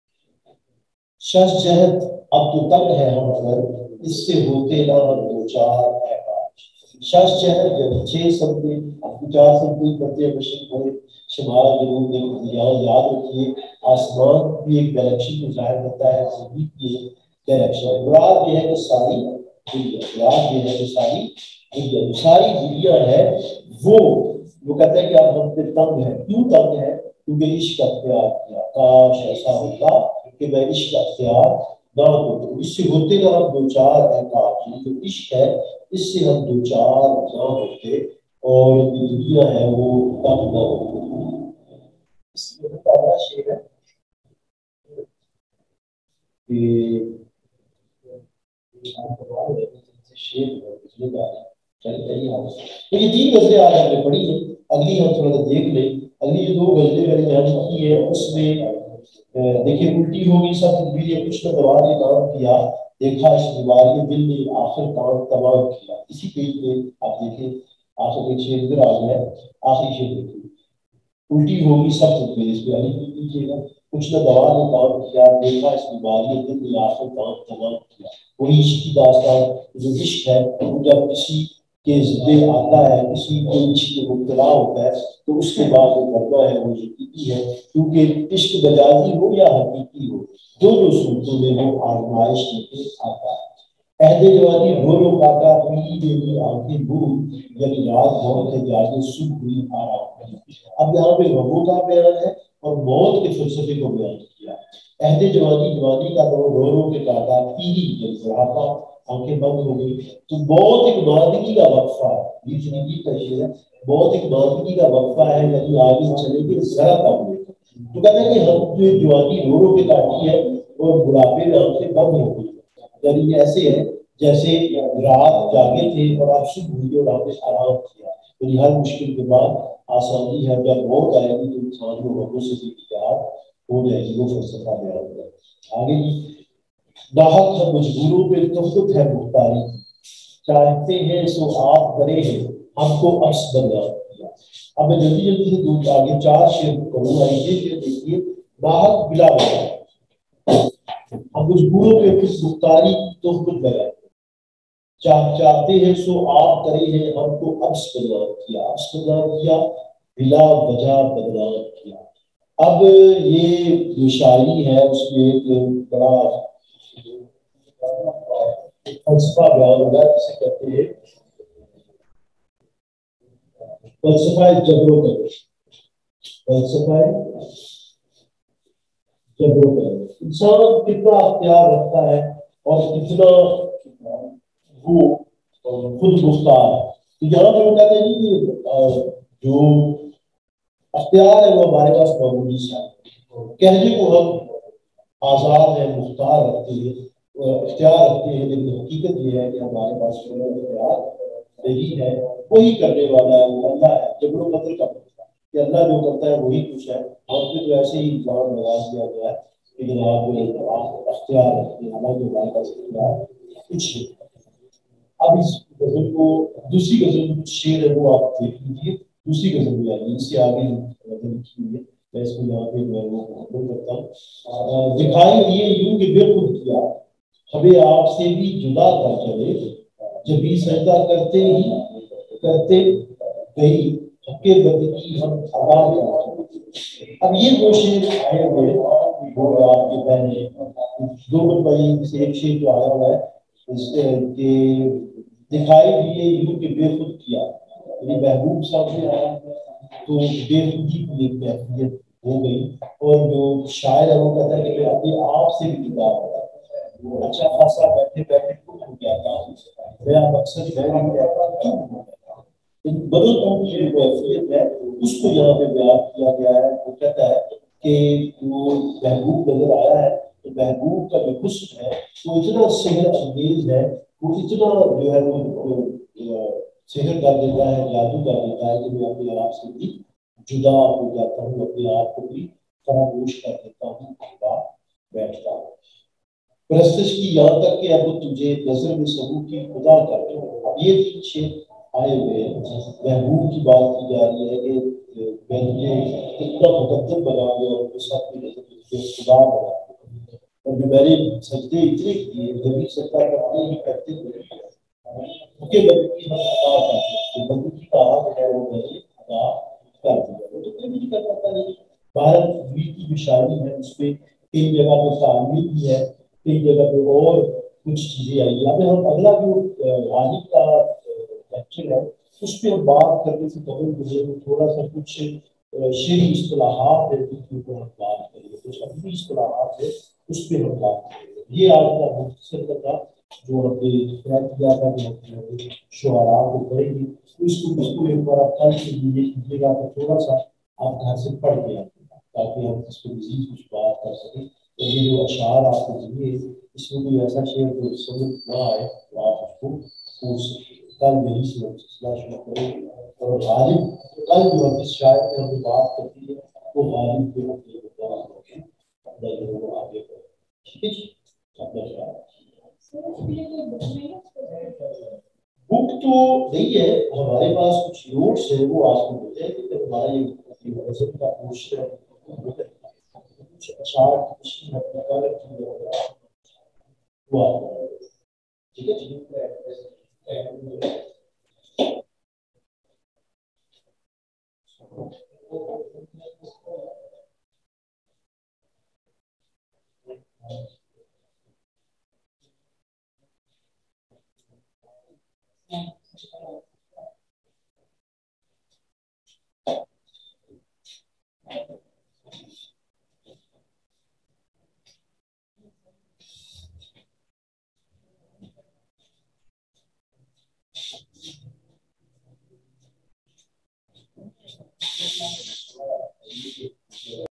شش جہد اب تو تنگ ہے ہم پر، اس سے ہوتے نہ ہم دو چار ہے کاش. شش جہد جب چھ سمتے چار سمتے کرتے مشرق ہوئے شمال جنوب میں. یہاں یاد رکھیے آسمان بھی ایک ڈائریکشن کو ظاہر کرتا ہے، زمین کی ایک ڈائریکشن. مراد یہ ہے کہ ساری دنیا مراد یہ ہے کہ ساری دنیا ساری دنیا ہے وہ وہ کہتے ہیں کہ اب ہم پہ تنگ ہے. کیوں تنگ ہے؟ کیونکہ عشق اختیار کیا. کاش ایسا ہوتا کہ میں عشق اختیار نہ ہوتا. اس سے ہوتے نہ ہم دو چار ہے کاش. جو عشق ہے اس سے ہم دو چار نہ ہوتے اور جو دنیا ہے وہ تنگ نہ ہوتی. اس لیے پہلا شعر ہے کہ یہ تین غزلیں آج ہم نے پڑھی ہیں. اگلی ہم تھوڑا سا دیکھ لیں. اگلی جو دو غزلیں میں نے بیان کی ہے اس میں دیکھیے الٹی ہوگی سب تدبیر کچھ نہ دوا نے کام کیا، دیکھا اس بیماری دل نے آخر کام تمام کیا. اسی پیج میں آپ دیکھیں آخر ایک شعر ادھر آ گیا ہے. آخری شعر دیکھیے الٹی ہوگی سب تدبیر. اس پہ علی کیجیے گا. کچھ نہ دوا نے کام کیا، دیکھا اس بیماری دل نے آخر کام تمام کیا. وہی عشق کی داستان جو عشق ہے وہ جب کسی کے ذمے آتا ہے، کسی کو عشق میں مبتلا ہوتا ہے تو اس کے بعد جو کرنا ہے وہ یقینی ہے. کیونکہ عشق مجازی ہو یا حقیقی ہو دونوں صورتوں میں وہ آزمائش لے کے آتا ہے. عہد جوانی رو رو کاٹا پیلی دیوی آنکھیں بھول، یعنی رات بہت ہے جاگے صبح ہوئی آرام. اب یہاں پہ غموں کا بیان ہے اور موت کے فلسفے کو بیان کیا ہے. عہد جوانی جوانی کا تو رو رو کے کاٹا پیلی یعنی بڑھاپا آنکھیں بند ہو گئی. تو موت ایک ماندگی کا وقفہ ہے. یہ زندگی کا شعر ہے. موت ایک ماندگی کا وقفہ ہے یعنی آگے چلے گے ذرا کم لے. تو کہتے ہیں کہ ہم جو جوانی رو رو کے کاٹی ہے اور بڑھاپے میں آنکھیں بند ہو گئی. یعنی یہ ایسے ہے جیسے رات جاگے تھے اور آپ صبح ہوئی اور آپ نے آرام کیا. یعنی ہر مشکل کے بعد آسانی ہے. جب موت آئے گی تو انسان کو ربوں سے بھی اتحاد ہو جائے گی. وہ فلسفہ بیان ہوتا ہے. آگے لاحق ہے مجبوروں پہ تفت ہے مختاری، چاہتے ہیں سو آپ کرے ہیں ہم کو عکس بدلا کیا. اب میں جلدی جلدی سے دو آگے چار شعر کروں گا. یہ شعر دیکھیے لاحق بلا وجہ ہم مجبوروں پہ کچھ مختاری تفت لگائے، چاہ چاہتے ہیں سو آپ کرے ہیں ہم کو عکس بدلا کیا. عکس بدلا کیا بلا وجہ بدلا کیا. اب یہ جو شاعری ہے اس میں ایک بڑا فلسفہ بیان ہوگا جسے کہتے ہیں فلسفہ جبر و قدر. فلسفہ جبر و قدر. انسان کتنا اختیار رکھتا ہے اور کتنا وہ خود مختار ہے. تو یہاں پہ وہ کہتے ہیں کہ جو اختیار ہے وہ ہمارے پاس معمولی سا ہے. کہنے کو ہم آزاد ہیں، مختار رکھتے ہیں، اختیار رکھتے ہیں، لیکن حقیقت یہ ہے کہ ہمارے پاس کوئی اختیار نہیں ہے. وہی کرنے والا ہے وہ اللہ ہے. جبر و قدر کا مطلب کہ اللہ جو کرتا ہے وہی کچھ ہے. ہم پہ تو ایسے ہی الزام لگا دیا گیا ہے کہ جناب آپ اختیار رکھتے ہیں، حالانکہ ہمارے پاس اختیار کچھ نہیں۔ اب اس غزل کو دوسری غزل شعر ہے وہ آپ دیکھ لیجیے، دوسری غزل جو ہے اس سے آگے غزل لکھی ہوئی ہے، میں اس کو یہاں پہ جو ہے وہ مکمل کرتا ہوں۔ دکھائی دیے یوں کہ بے خود کیا، ہمیں آپ سے بھی جدا کر چلے، جبھی سجدہ کرتے ہی کرتے گئی حق بدی ہم ادا کرتے۔ اب یہ دو شعر آئے ہوئے وہ آپ کے پہلے دو نمبر سے ایک شعر جو آیا ہوا ہے اس کے دکھائی دیے یوں کہ بے خود کیا، یعنی محبوب صاحب سے آیا تو بے خودی کی ایک کیفیت ہو گئی، اور جو شاعر ہے وہ کہتا ہے کہ میں اپنے آپ سے بھی جدا ہو گیا، اچھا خاصا بیٹھے بیٹھے خود ہو گیا تھا، میرا مقصد ہے بدل قوم کی جو کیفیت ہے اس کو یہاں پہ بیان کیا گیا ہے۔ وہ کہتا ہے کہ وہ محبوب نظر آیا ہے تو محبوب کا جو حسن ہے وہ اتنا سحر انگیز ہے، وہ اتنا جو ہے وہ سحر کر دیتا ہے، جادو کر دیتا ہے کہ میں اپنے آپ سے بھی جدا ہو جاتا ہوں، اپنے آپ کو بھی فراموش کر دیتا ہوں، خدا بیٹھتا ہوں۔ پرستش کی یہاں تک کہ اب تجھے نظر میں سبو کی خدا کر دو۔ اب یہ تین شعر آئے ہوئے ہیں، محبوب کی بات کی جا رہی ہے کہ میں تجھے اتنا مقدم بنا دیا اور سب کی نظر میں تجھے خدا بنا دیا، اور جو میں نے سجدے اتنے کیے جبھی سجدہ کرتے ہی کرتے ہوئے کیونکہ بندگی ہم ادا کرتے ہیں، بندگی کا حق ہے وہ میں نے ادا کر دیا، وہ تو نہیں کر پاتا نہیں۔ بھارت ہوئی کی جو شاعری ہے اس پہ کئی جگہ پہ تعمیر بھی ہے، کئی جگہ پہ اور کچھ چیزیں آئی ہیں۔ اب ہم اگلا جو غالب کا لیکچر ہے اس پہ ہم بات کرنے سے قبل مجھے تھوڑا سا کچھ شعری اصطلاحات ہے جن کے اوپر ہم بات کریں گے، کچھ ادبی اصطلاحات ہے اس پہ ہم بات کریں گے۔ یہ آج کا مختصر تھا جو ہم نے طے کیا تھا کہ ہم شعراء کو پڑھیں گے، اس کو اس کو ایک بار آپ کل کے لیے کیجیے گا تو تھوڑا سا آپ گھر سے پڑھ کے آئیں تاکہ ہم اس کو مزید کچھ بات کر سکیں۔ اور یہ جو اشعار آپ نے دیے اس میں کوئی ایسا شعر جو سمجھ نہ آئے تو آپ اس کو پوچھ سکیں۔ کل یہی سلسلہ شروع کریں گے، اور غالب کل جو ہے جس شاعر پہ ہم نے بات کرتی ہے وہ غالب کے مطلب بتا ہوگی اپنا جو وہ آگے بڑھے۔ ٹھیک ہے جی، اپنا خیال بک تو نہیں ہے ہمارے پاس، کچھ نوٹس ہے وہ آپ کو ملتے ہیں کہ ہمارے مذہب کا پوسٹر کچھ اشعار ٹھیک ہے جی۔